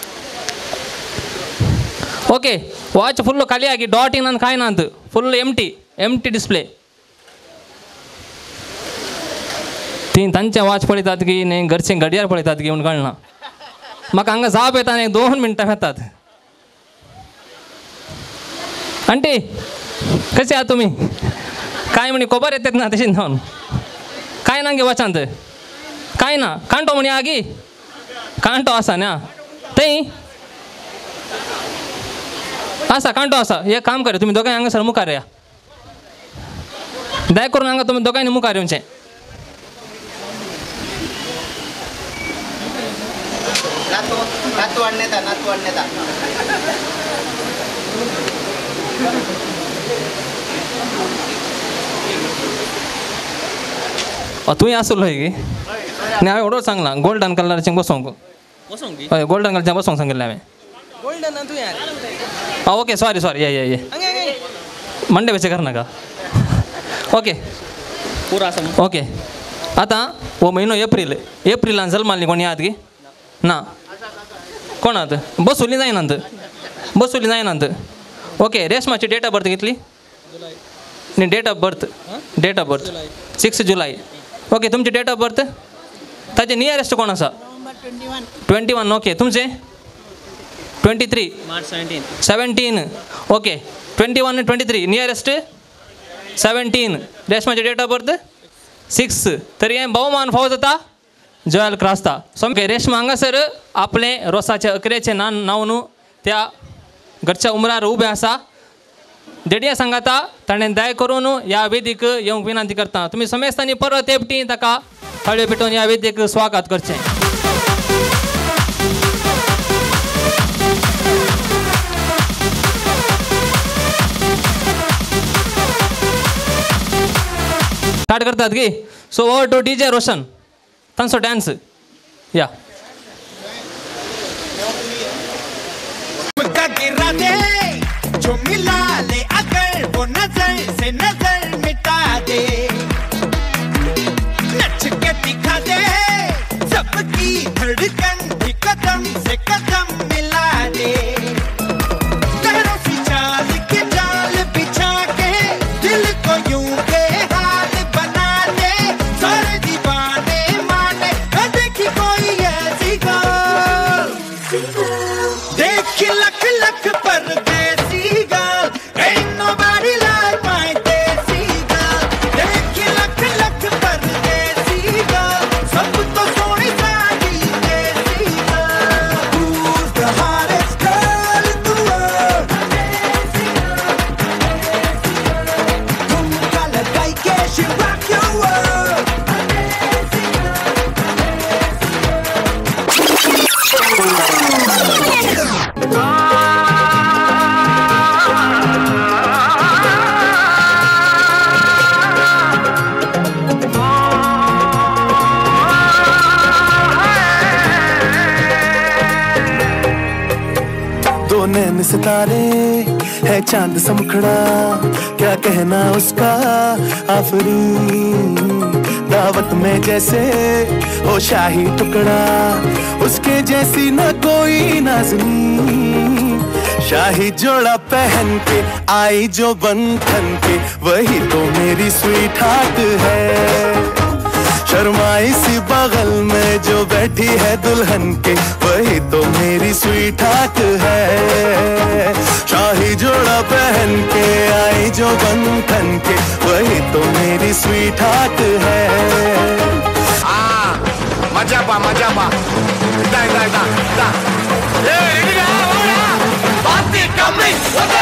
ओके वॉच फुल्ल खाली आगी डॉट इन कांय नात फुल्ल एमटी एमटी डिस्प्ले ती तांचे वॉच पळयतात की न्ही घरचे घडयाळ पळयतात की म्हूण कळना म्हाका हांगा जाप येता आनी दोन मिनटां येतात आंटी कशे आहात तुम्ही काय म्हणे खबर येतात ना तशी जावन काय ना गे वचांत काय ना कांटो म्हणे आगी कांटो आसा ना थंय आसा कांटो आसा एक काम करा तुम्ही दोगांय हांगासर मुखार या दया करून हांगा तुमी दोगांयनी मुखार येवचें नातू वाडनेता नातू वाडनेता तुवें आसलो गे न्ही हांवें एवढोच सांगला गोल्डन कलरचें बसोंक हय गोल्डन कलरचें बसोंक सांगिल्लें हांवें गोल्डन तू यार आं ओके सॉरी सॉरी ये ये ये मंडे बेचे कर नाका ओके पुरा ओके आतां हो म्हयनो एप्रील एप्रिलान जल्माली कोणी आहात गे ना कोण आहात बसुली जायनात बसुली जायनात ओके रेशमाची डेट ऑफ बर्थ घेतली न्ही date of birth date of birth six July okay तुमची डेट ऑफ बर्थ ताजे नियरेस्ट कोण आसा ट्वेंटी वन ओके तुमचे twenty three March seventeen seventeen okay twenty one twenty three nearest seventeen रेशमाची date of birth six तरी हें भोवमान फावो जाता जॉयल क्रास्ता सो रेशमा हांगासर आपले रोसाचे अकरेचे ना नांव न्हू त्या घरच्या उमरार उबे आसा देडया सांगाता ताणें दया करून ह्या वेदीक येवंक विनंती करता तुमी समेस्तांनी परत एकटी ताका थाळयो पेटोवन ह्या वेदीक स्वागत करचें स्टार्ट करतात गे so over to D J Roshan तांचो डान्स या गिरा दे जो मिला ले अगर वो नजर से नजर मिटा दे नच के दिखा दे नैन सितारे है चांद सा मुखड़ा, क्या कहना उसका आफरी। दावत में जैसे ओ शाही टुकड़ा, उसके जैसी न कोई नाज़नी। शाही जोड़ा पहन के आई जो बंधन के, वही तो मेरी स्वीट हार्ट है। शर्माई सी बगल में जो बैठी है दुल्हन के, वही तो मेरी स्वीट हार्ट है। शाही जोड़ा पहन के आई जो बंधन के, वही तो मेरी स्वीट हार्ट है। आ मजा पा मजा पा दा दा दा दा ए रेडी ना ओया पार्टी कमिंग ओके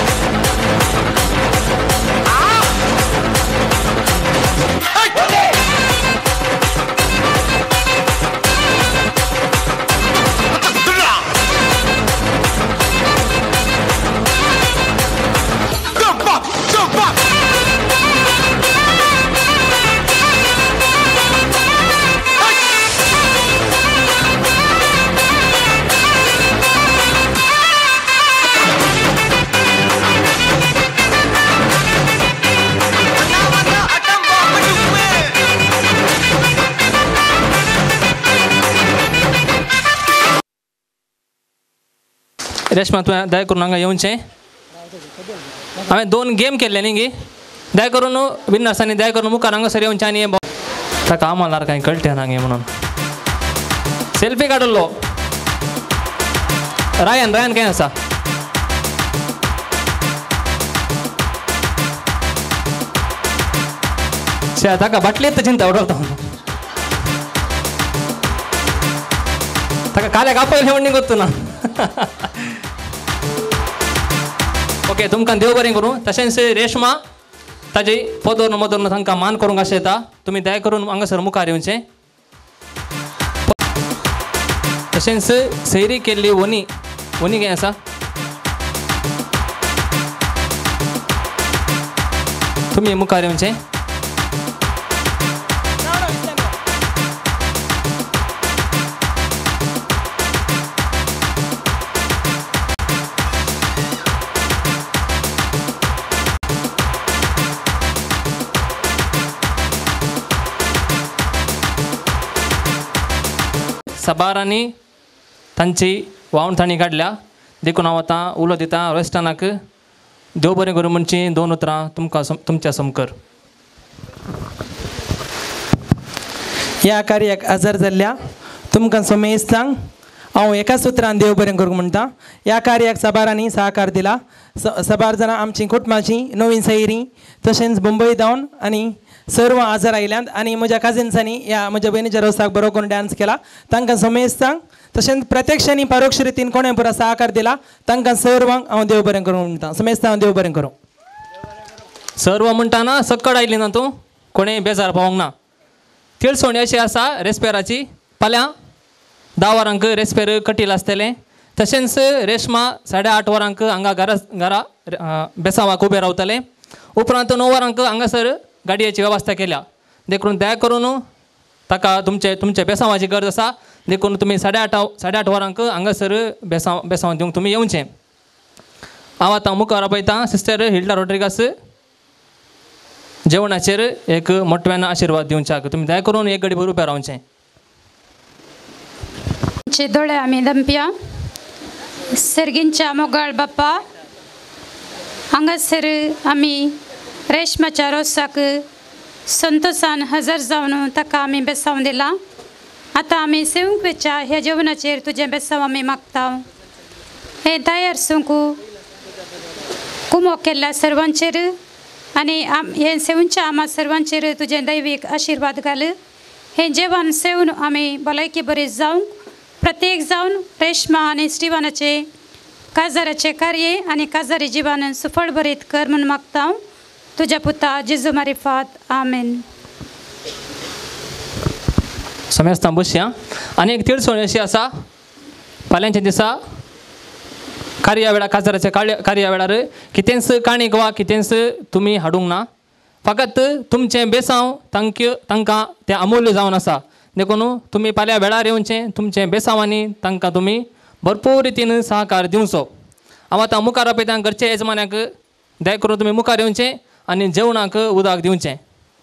रेश्मा तुवें दया करून हांगा येवचें. हांवें दोन गेम केल्ले न्ही गे, दया करून विनर्सांनी दया करून मुखार हांगासर येवचें आनी ताका आम्हाला कांय कळटें ना गे म्हणून सेल्फी काडलो. रायन रायन खंय आसा? शे ताका बाटलेत चिंता उडवता ताका काल्याक आपयलें म्हण न्ही गोत्तू ना. ओके तुमकां देव बरें करूं. तशेंच रेश्मा ताजी पदोर मदोर तांकां मान करूंक आशेता. तुमी दया करून हांगासर मुखार येवचें. तशेंच सैरी केल्ली वनी वनी खंय आसा? तुमी मुखार येवचें. सबारांनी तांची वावणथाणी काडल्या. देखून हांव आतां उलो दिता वेस्टर्नाक. देव बरें करूं म्हणची दोन उतरां तुमकां तुमच्या समकर. ह्या कार्याक हजर जाल्ल्या तुमकां समेस्तांक हांव एकाच उतरान देव बरें करूं म्हणटा. ह्या कार्याक सबारांनी सहकार दिला. स सबार जाणां आमची कुटुंबाची नवीन सैरी तशेंच मुंबय धांवन आनी सर्व हजर आयल्यांत आनी म्हज्या काजिन्सांनी ह्या म्हज्या भयणीच्या रोसाक बरो करून डान्स केला. तांकां समेस्तांक तशेंच प्रत्यक्ष आनी परोक्ष रितीन कोणें पुरो सहकार दिला तांकां सर्वांक हांव देव बरें करूं म्हणटा. समेस्तांक हांव देव बरें करूं. सर्व म्हणटाना सक्कड आयली ना तूं कोणें बेजार पावोंक ना. तिळसोणी अशी आसा रेस्पेराची. फाल्यां धा वरांक रेस्पेर कटील आसतलें. तशेंच रेश्मा साडे आठ वरांक हांगा घरा घरा बेसांवाक उबे रावतलें. उपरांत णव वरांक हांगासर गाडयेची वेवस्था केल्या. देखून दया करून ताका तुमचे तुमचे बेसांवाची गरज आसा. देखून तुमी साडे आठ साडे आठ वरांक हांगासर बेसांव बेसांव दिवंक तुमी येवचें. हांव आतां मुखार आपयतां सिस्टर हिल्डा रॉड्रिगास जेवणाचेर एक मोठ्यान आशिर्वाद दिवच्याक. तुमी दया करून एक घडी भर उबे रावचें. दोळे आमी दंप्या सर्गींच्या मोगाळ बाप्पा हांगासर आमी रेश्माच्या रोसाक संतोषान हजर जावन ताका आमी बेसांव दिला. आतां आमी सेवंक वेच्या ह्या जेवणाचेर तुजें बेसांव आमी मागता. हे दायार सुंकू कुमो केल्ल्या सर्वांचेर आनी हे सेवनच्या आमा सर्वांचेर तुजें दैवीक आशिर्वाद घाल. हे जेवण सेवन आमी भलायकी बरी जावंक प्रत्येक जावन रेश्मा आनी स्टिवानाचे काजाराचे कार्य आनी काजारी जिवान सुफळ बरीत कर म्हूण मागता तुज्या पुता जेजू मारिफात आमेन. समेस्तां बसया. आनी एक तिळसोणी अशी आसा. फाल्यांच्या दिसा कार्या वेळार काजाराच्या कार्या वेळार कितेंच काणीक वा कितेंच तुमी हाडूंक ना. फकत तुमचें बेसांव तांकां तांकां तें अमूल्य जावन आसा. देखून तुमी फाल्यां वेळार येवचें. तुमचें बेसांवांनी तांकां तुमी भरपूर रितीन सहकार दिवचो. हांव आतां मुखार आपयता घरचे येजमान्याक दया करून तुमी मुखार येवचें आनी जेवणाक उदक दिवचें.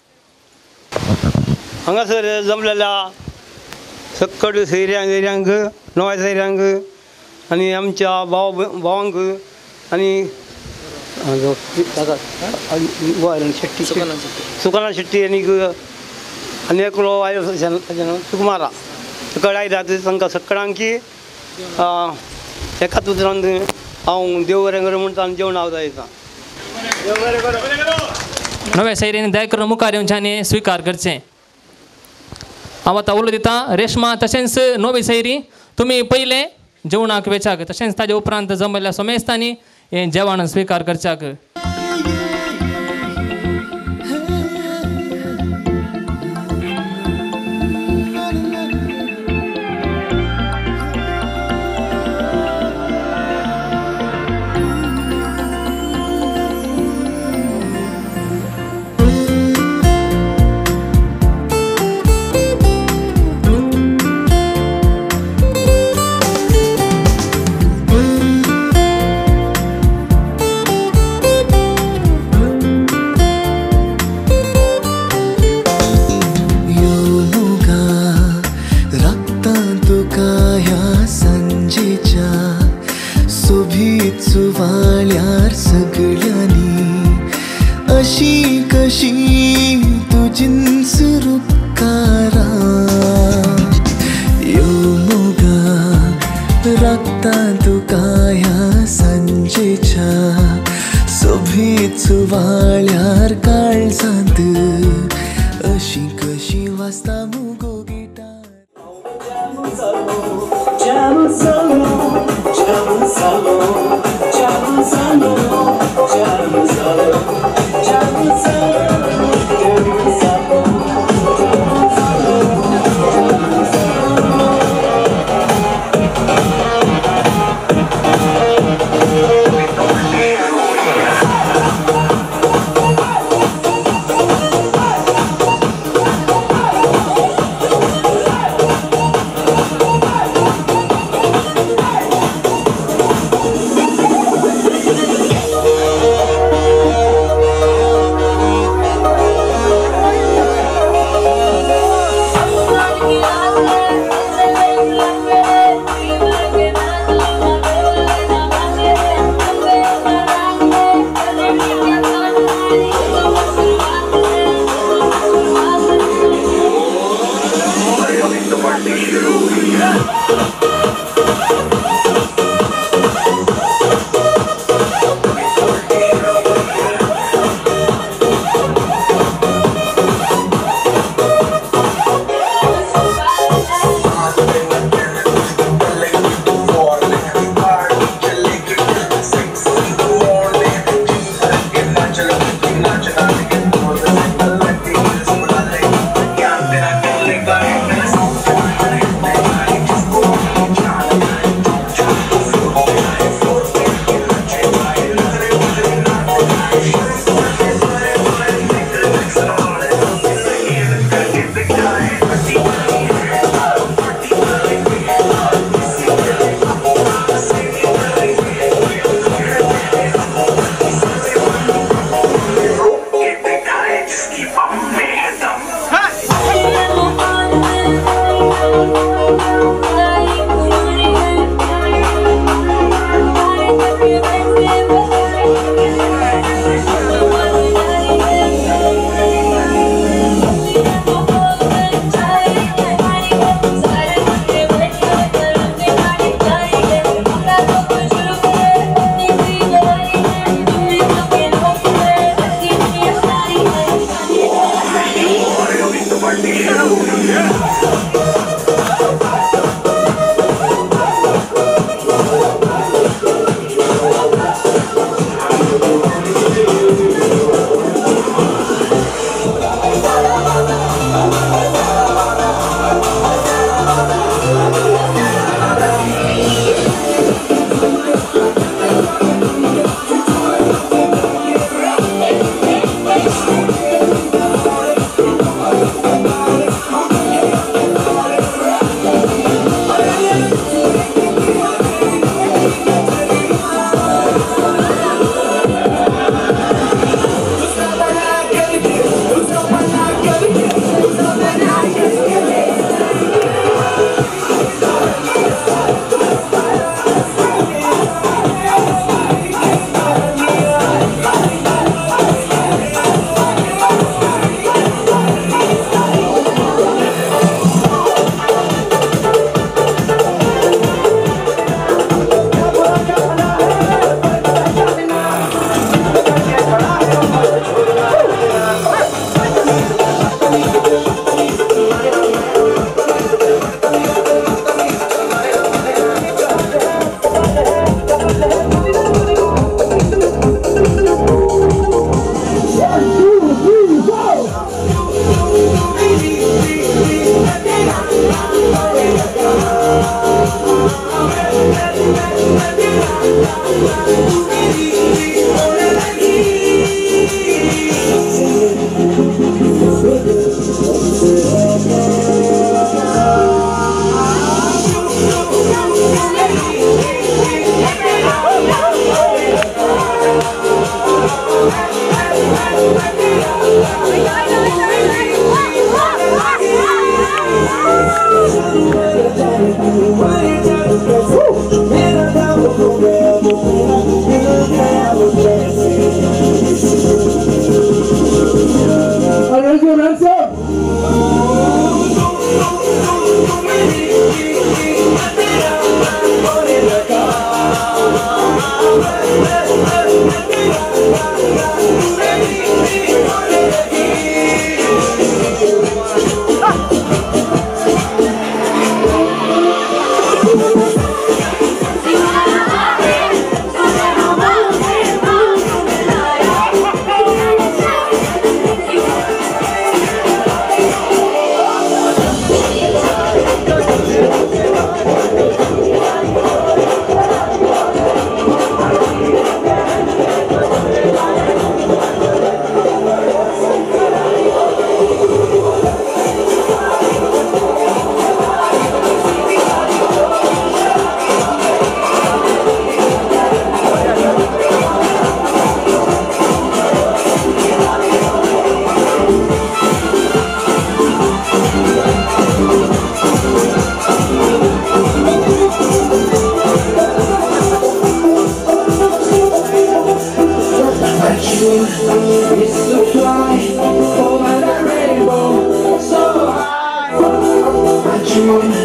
हांगासर जमलेल्या सक्कट सैऱ्यांक एऱ्यांक नव्या सैऱ्यांक आनी आमच्या भाव भावांक आनी शेट्टी सुकाना शेट्टी आनी आनी एकलो आयो सुकुमारा सकड आयल्यात तांकां सगळ्यांकी एकाच उतरान हांव देव बरें कर म्हणटा आनी जेवण हांव जायता. नव्या सैरीन दया करून मुखार येवचें आनी स्विकार करचें. हांव आतां उलो दितां. रेश्मा तशेंच नवी सैरी तुमी पयले जेवणाक वेचाक तशेंच ताजे उपरांत जमयल्ल्या सोमेस्तांनी हें जेवण स्विकार करच्याक. सुवाळ्यार सगळ्यांनी अशी कशी तुजीन सुरुकारा यो मोगा राखता तुका ह्या सांजेच्या सोबीत सुवाळ्यार काळजांत अशी कशी वाजता मुगो guitar.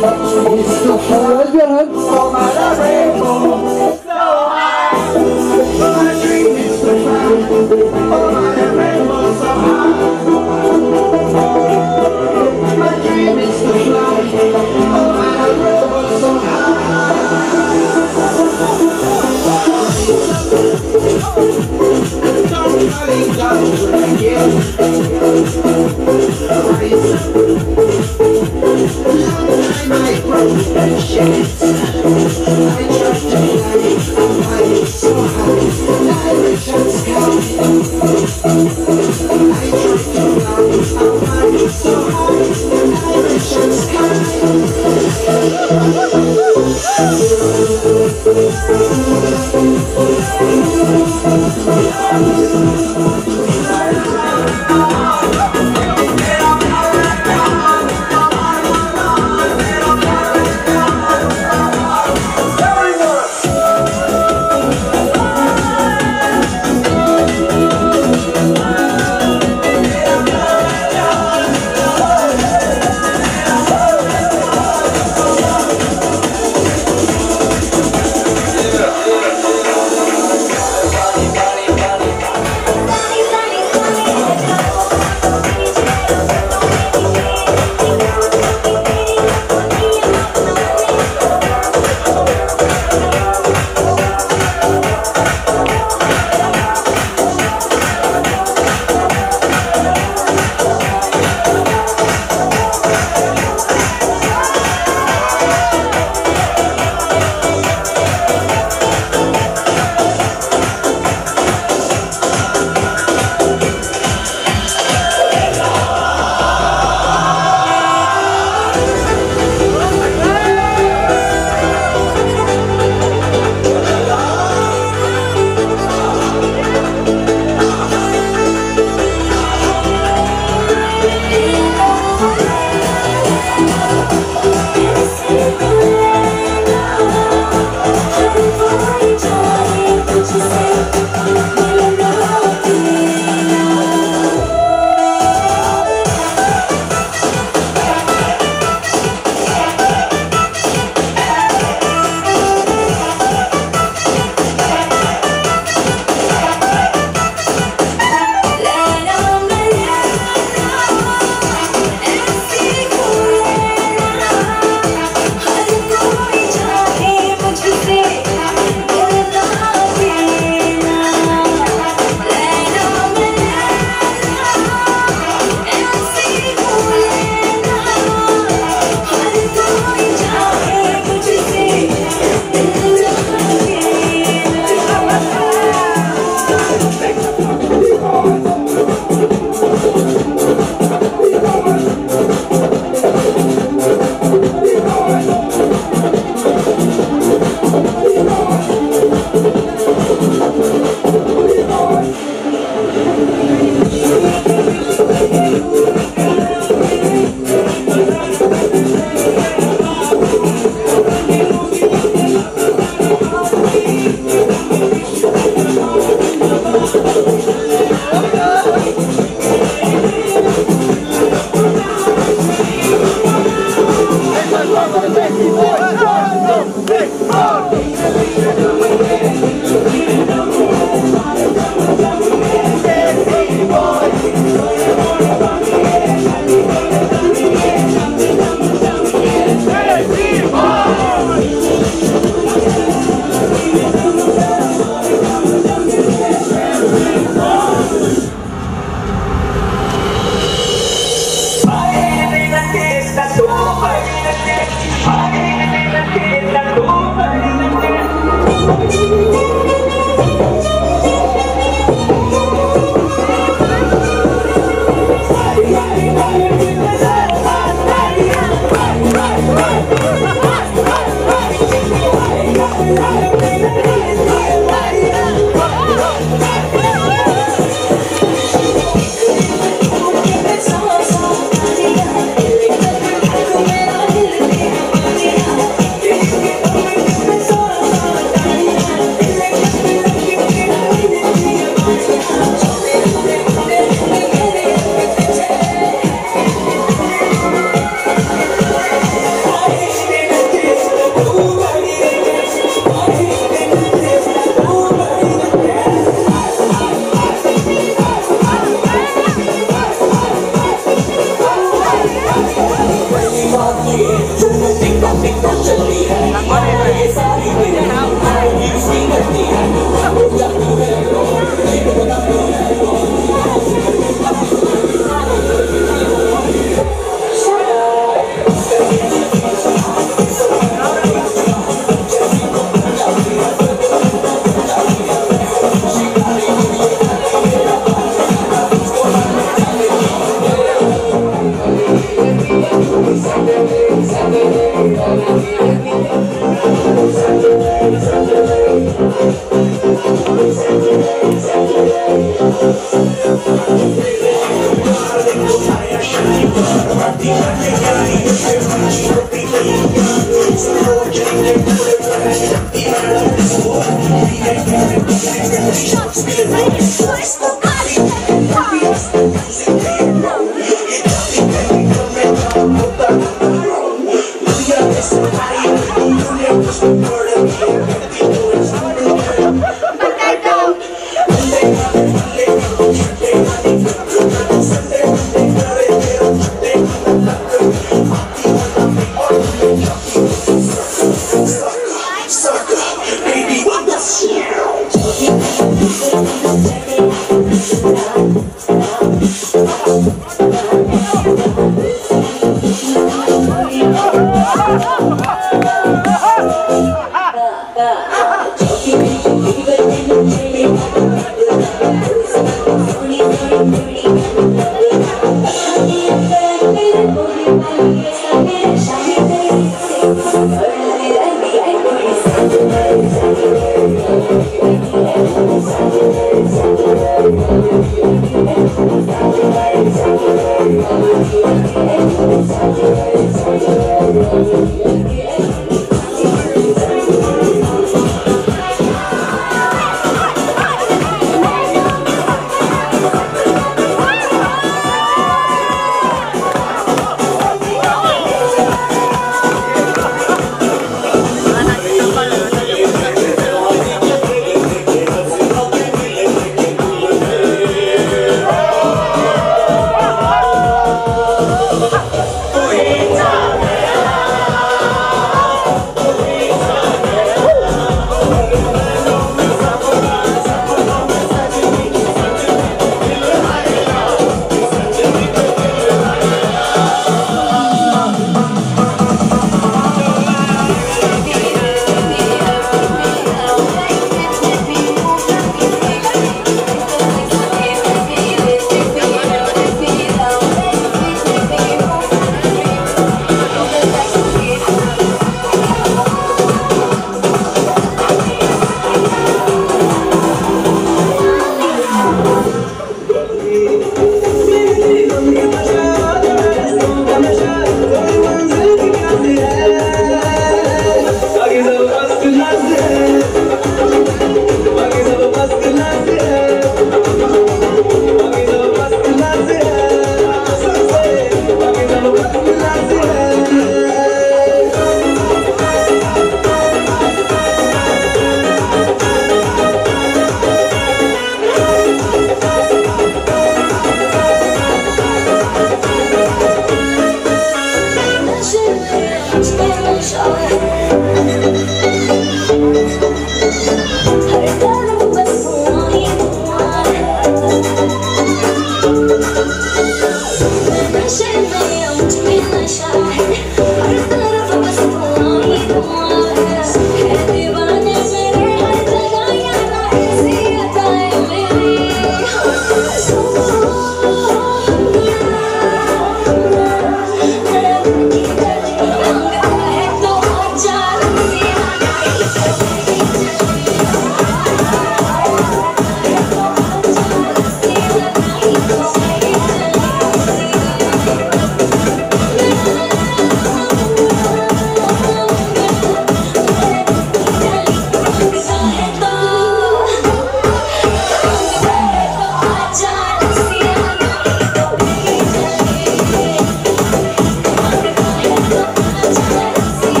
Raise your hands. Oh, my rainbow, so high. Oh, my dream is to fly. Oh, my rainbow, so high. My dream is to fly. Oh, my rainbow, so high. Darling, darling, my broken shades. I try to fly, I'm flying so high. Directions coming. I try to fly, I'm flying so high. Directions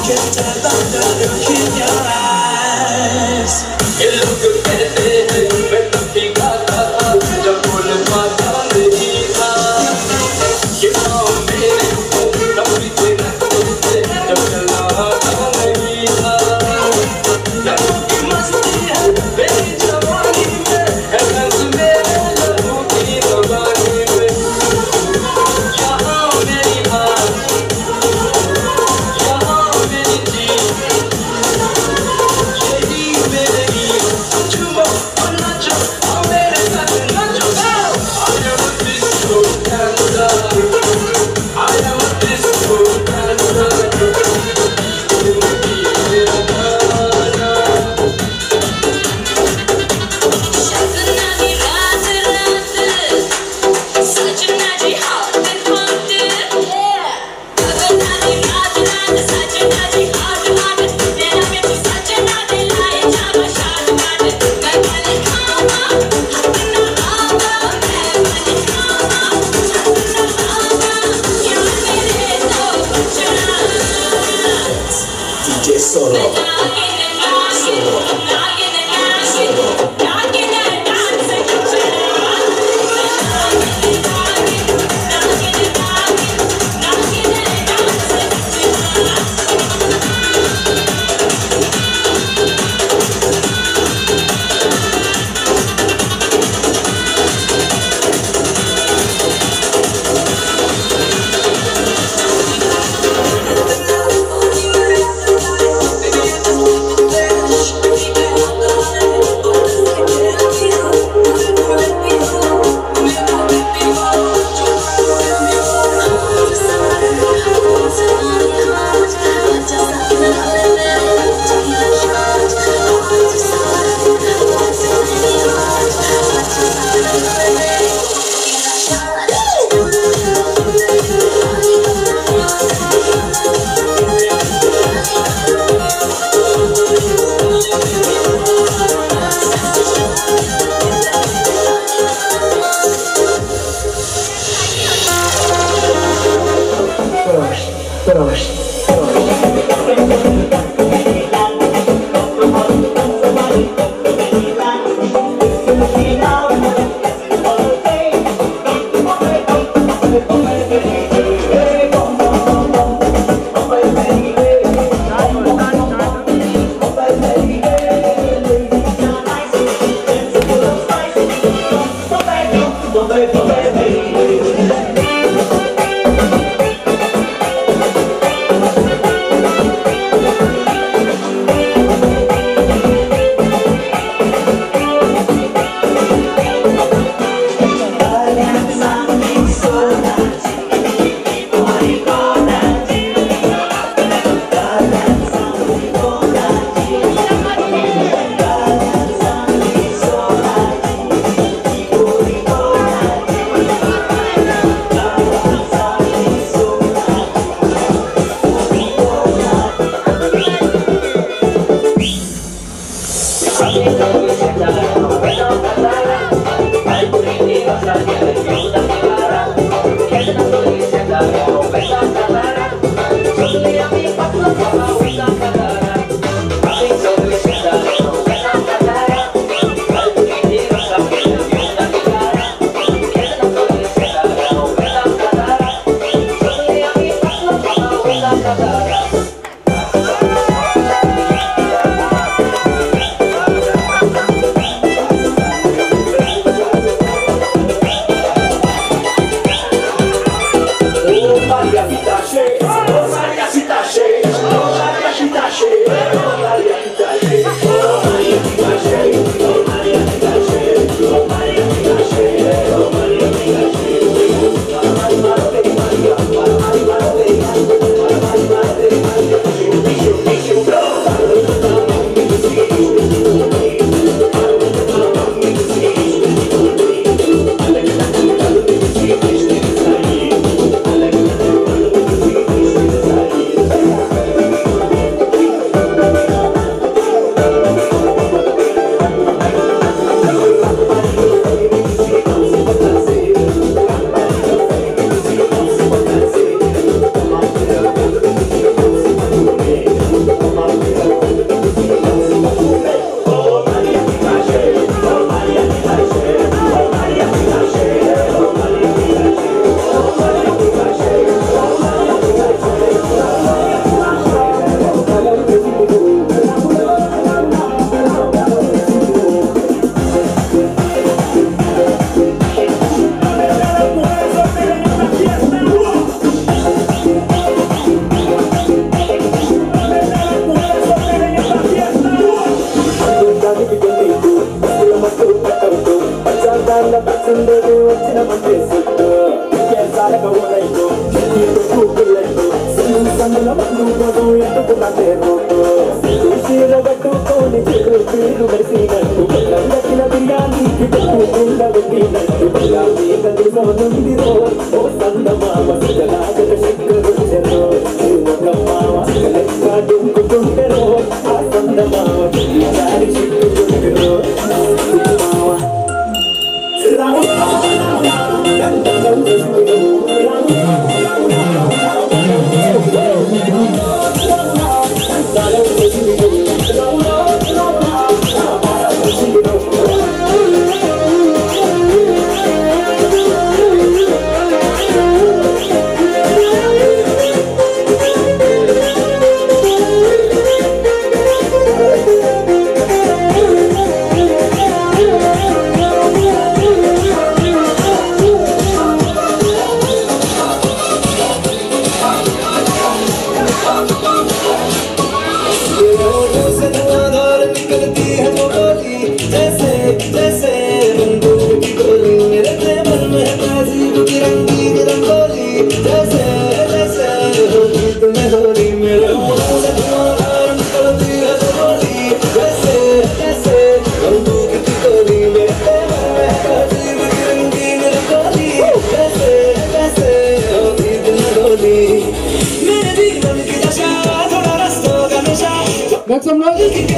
get that thunder look in your eyes. You look better when the big heart the full mata nahi tha. You know me, no between the chala nahi tha. Love ki masti hai meri jawani mein, hai rang mere lahu ki rawani mein. Yahan meri haan, yahan meri jeet, yehi meri chumo aur nacho, aur mere saath nacho. I am a disco dancer, I am a disco dancer. D J Solo. Solo. Make some noise.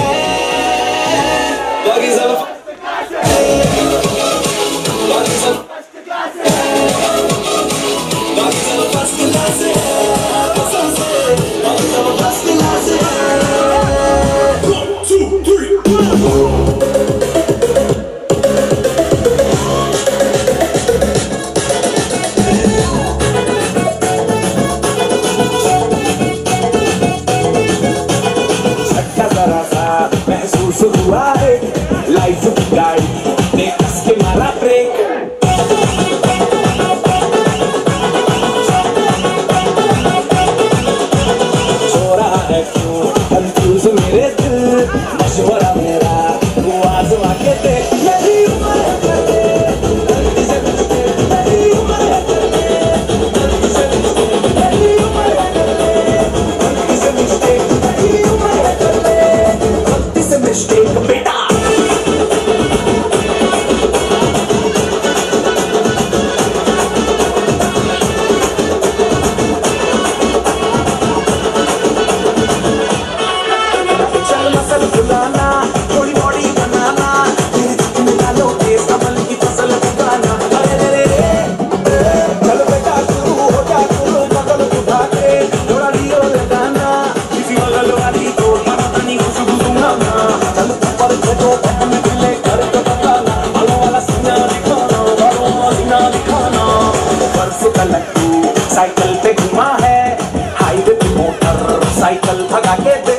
Cycle पे घुमा है highway पे motor cycle भगा के दे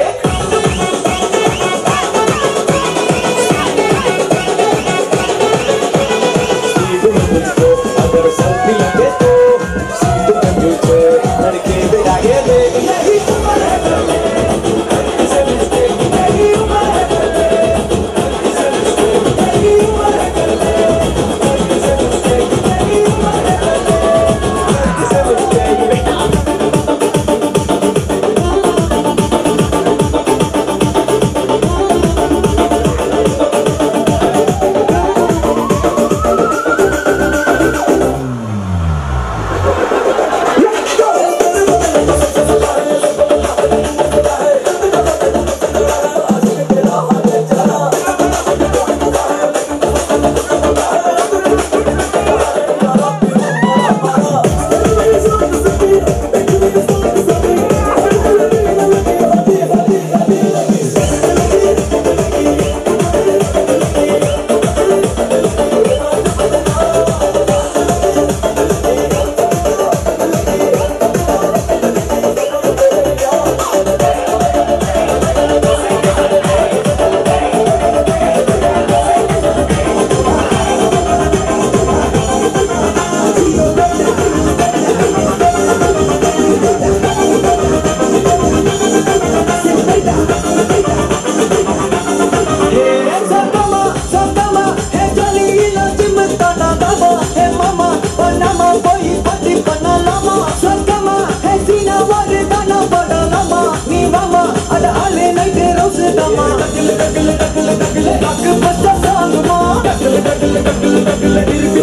अगर सर्दी लगे तो seat पे नीचे लड़के भी आगे दे यही उम्र है चले किसे मिस्टेक यही उम्र है चले किसे मिस्टेक यही उम्र है चले किसे मिस्टेक यही उम्र है चले किसे मिस्टेक बेटा Daggle, daggle, daggle, daggle, daggle,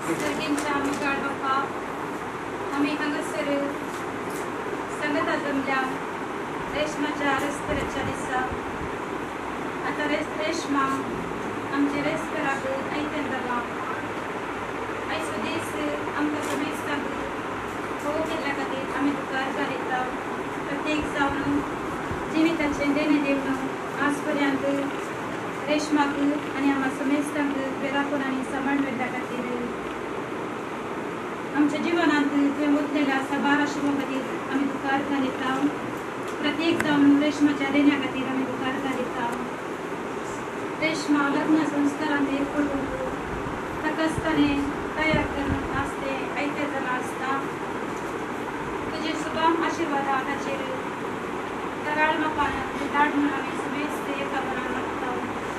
सर्गींच्या मुगाळ बाप्पा आम्ही हांगासर संगता जमल्या रेशमाच्या रेस्पेराच्या दिसा आता रेस रेशमा आमचे रेस्पेराक ऐकन जागा आयचो दीस आमकां समेस्ताक भोव केल्ल्या खातीर आमी तुका आर्गां दिता प्रत्येक जावन जिविताचें देणे दिवन आज पर्यंत रेशमाक आनी आम्हा समेस्तांक बेराखून आनी सांबाळ दवरल्या खातीर आमच्या जिवनांत थंय वतलेल्या साबार आशिल्ल्या खातीर आमी तुका आर्गां दिता प्रत्येक जावन रेशमाच्या देण्या खातीर आमी तुका आर्गां दिता रेशमा लग्न संस्कारांत एकवटून ताका आसताने तयार करन आसते आयते जालां आसता तुजे शुभम आशिर्वादा ताचेर तराळ म्हाका धाड म्हणून आमी समेस्त एका मनान मागता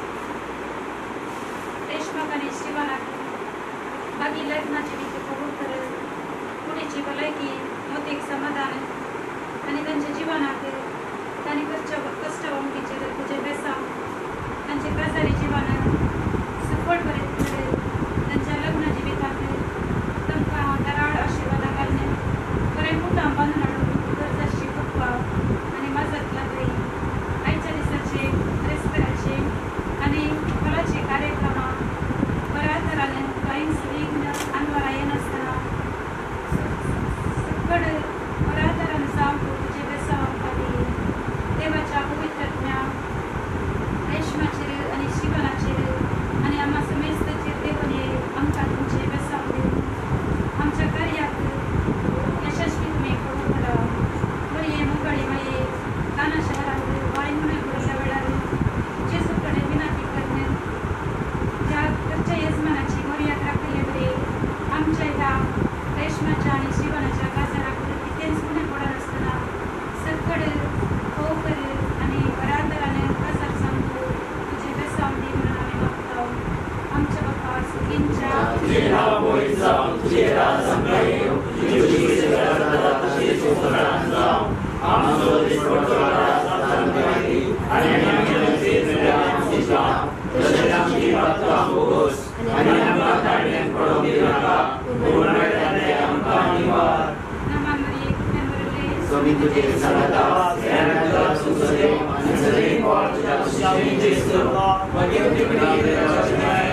रेशमाक आनी शिवानाक बागी लग्नाची विधी कबूल कर फुडेची भलायकी मोतीक समाधान आनी तांच्या जिवनाक तांणी कश्ट कश्ट वंगीचेर तुजे बेसांव तांचे काजारी जिवनाक सफळ बरें कर तांच्या लग्न जिवितांत तांकां तराळ आशिर्वादा घालने बरें कुटां बांदून हाडून गरजाची पप्पा आनी मजत लागली आयच्या दिसाचे रेस्पेराचे आनी फळाचे कार्यक्रमां बऱ्या तरान कांयच विघ्न आनवारा येनासतना सकड बऱ्या तरान जावं तुजे बेसांव खातीर देवाच्या पवित्रज्ञा रेशमाचेर आनी शिवनाचेर आनी आम्हा समेस्ताचेर देवने आमकां तुमचे बेसांव दिवन आमच्या कार्याक यशस्वी तुमी करूं करा बळये मुगाळी माये काना शहरांत वाळी म्हणून पडल्या वेळार जेजू कडेन विनंती करन ज्या घरच्या येजमानाची मर्याद राखले बरे आमच्या ह्या रेशमाच्या आनी शिवनाच्या काजाराक कितेंच उणें पडनासतना सकड हो कर आनी बऱ्या तरान काजार सांगू तुजे बेसांव दी म्हणून आमी मागता आमच्या बाप्पा सगळींच्या तुझे नाव मोहित जावं तुझे राज आमकां येवं तुझी जाता तशी सुखरान जावं आमचो दिसपडटो राज आमकां आनी आमी आमचे आमची जावं तशेंच आमची भक्तां बोगोस आनी आमकां ताळ्यान पडोवंक दिनाका पूण मेळटाले आमकां निवार नमान मरिये कृपेन भरले स्वामी तुझे सदां सेनांतला तुझो देव आनी सदैव पावल तुझ्या कुशीन जेसू मगे तिकडी देवाचें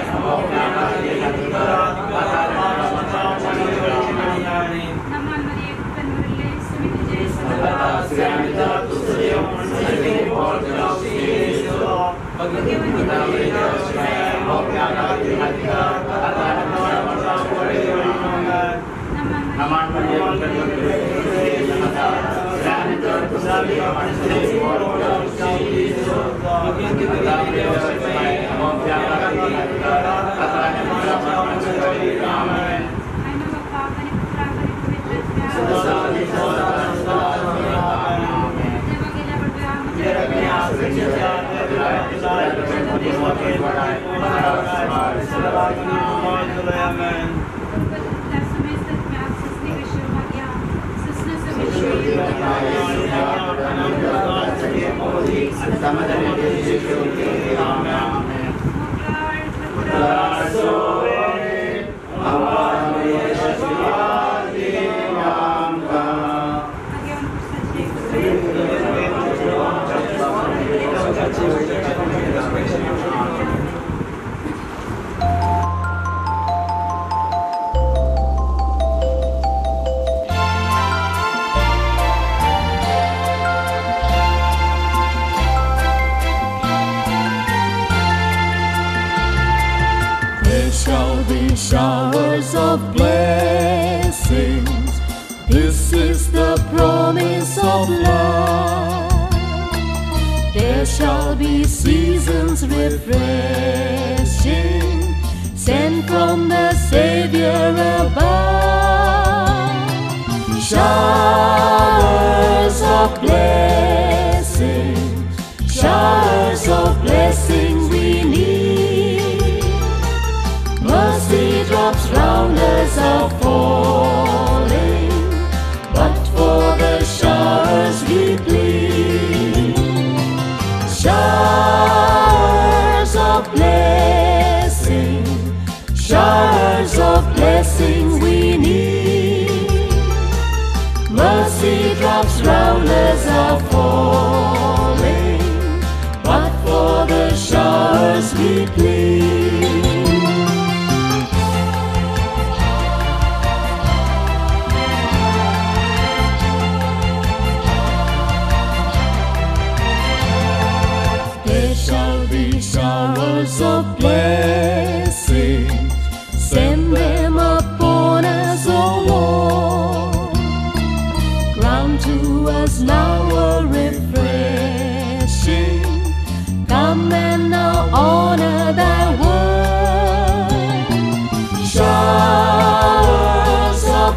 नमान मरिये कृपेन भरले स्वामी तुझे सदां सेनांतला तुझो देव आनी सदैव पावल तुझ्या कुशीन जेसू मगे तिकडी देवाचें नमान मरिये कृपेन भरले सेनांतला तुझो देव आनी सदैव पावल तुझ्या कुशीन जेसू मगे तिकडी देवाचें Showers of blessings, this is the promise of love. There shall be seasons refreshing, sent from the Savior above. Showers of blessings, showers of blessings we need. Mercy drops round us are falling, but for the showers we plead. Showers of blessing, showers of blessing.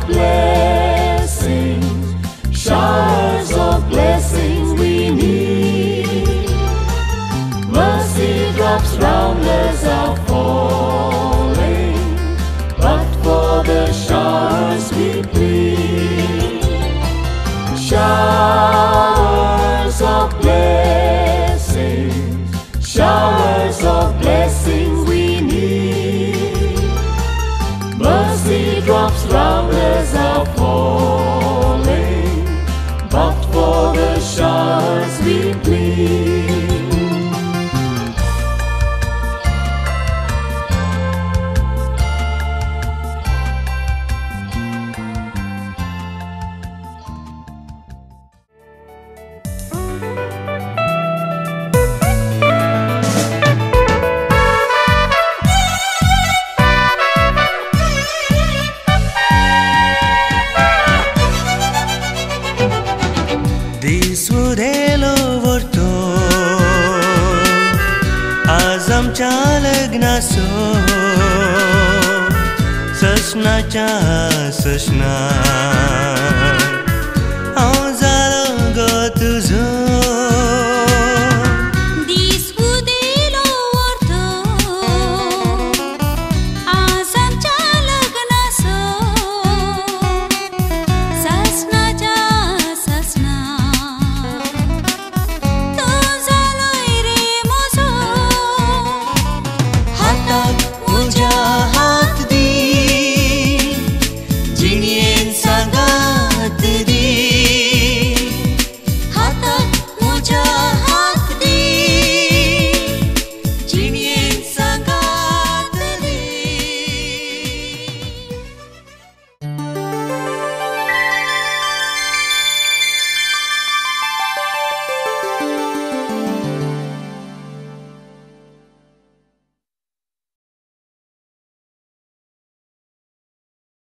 of blessings, showers of blessings we need. Mercy drops round us are falling, but for the showers we plead. Showers of blessings, showers of blessings we need. Mercy drops round us are falling, but for the showers we plead. दिसुरेलो वरतो आज आमच्या लग्नाचो सशनाच्या सशना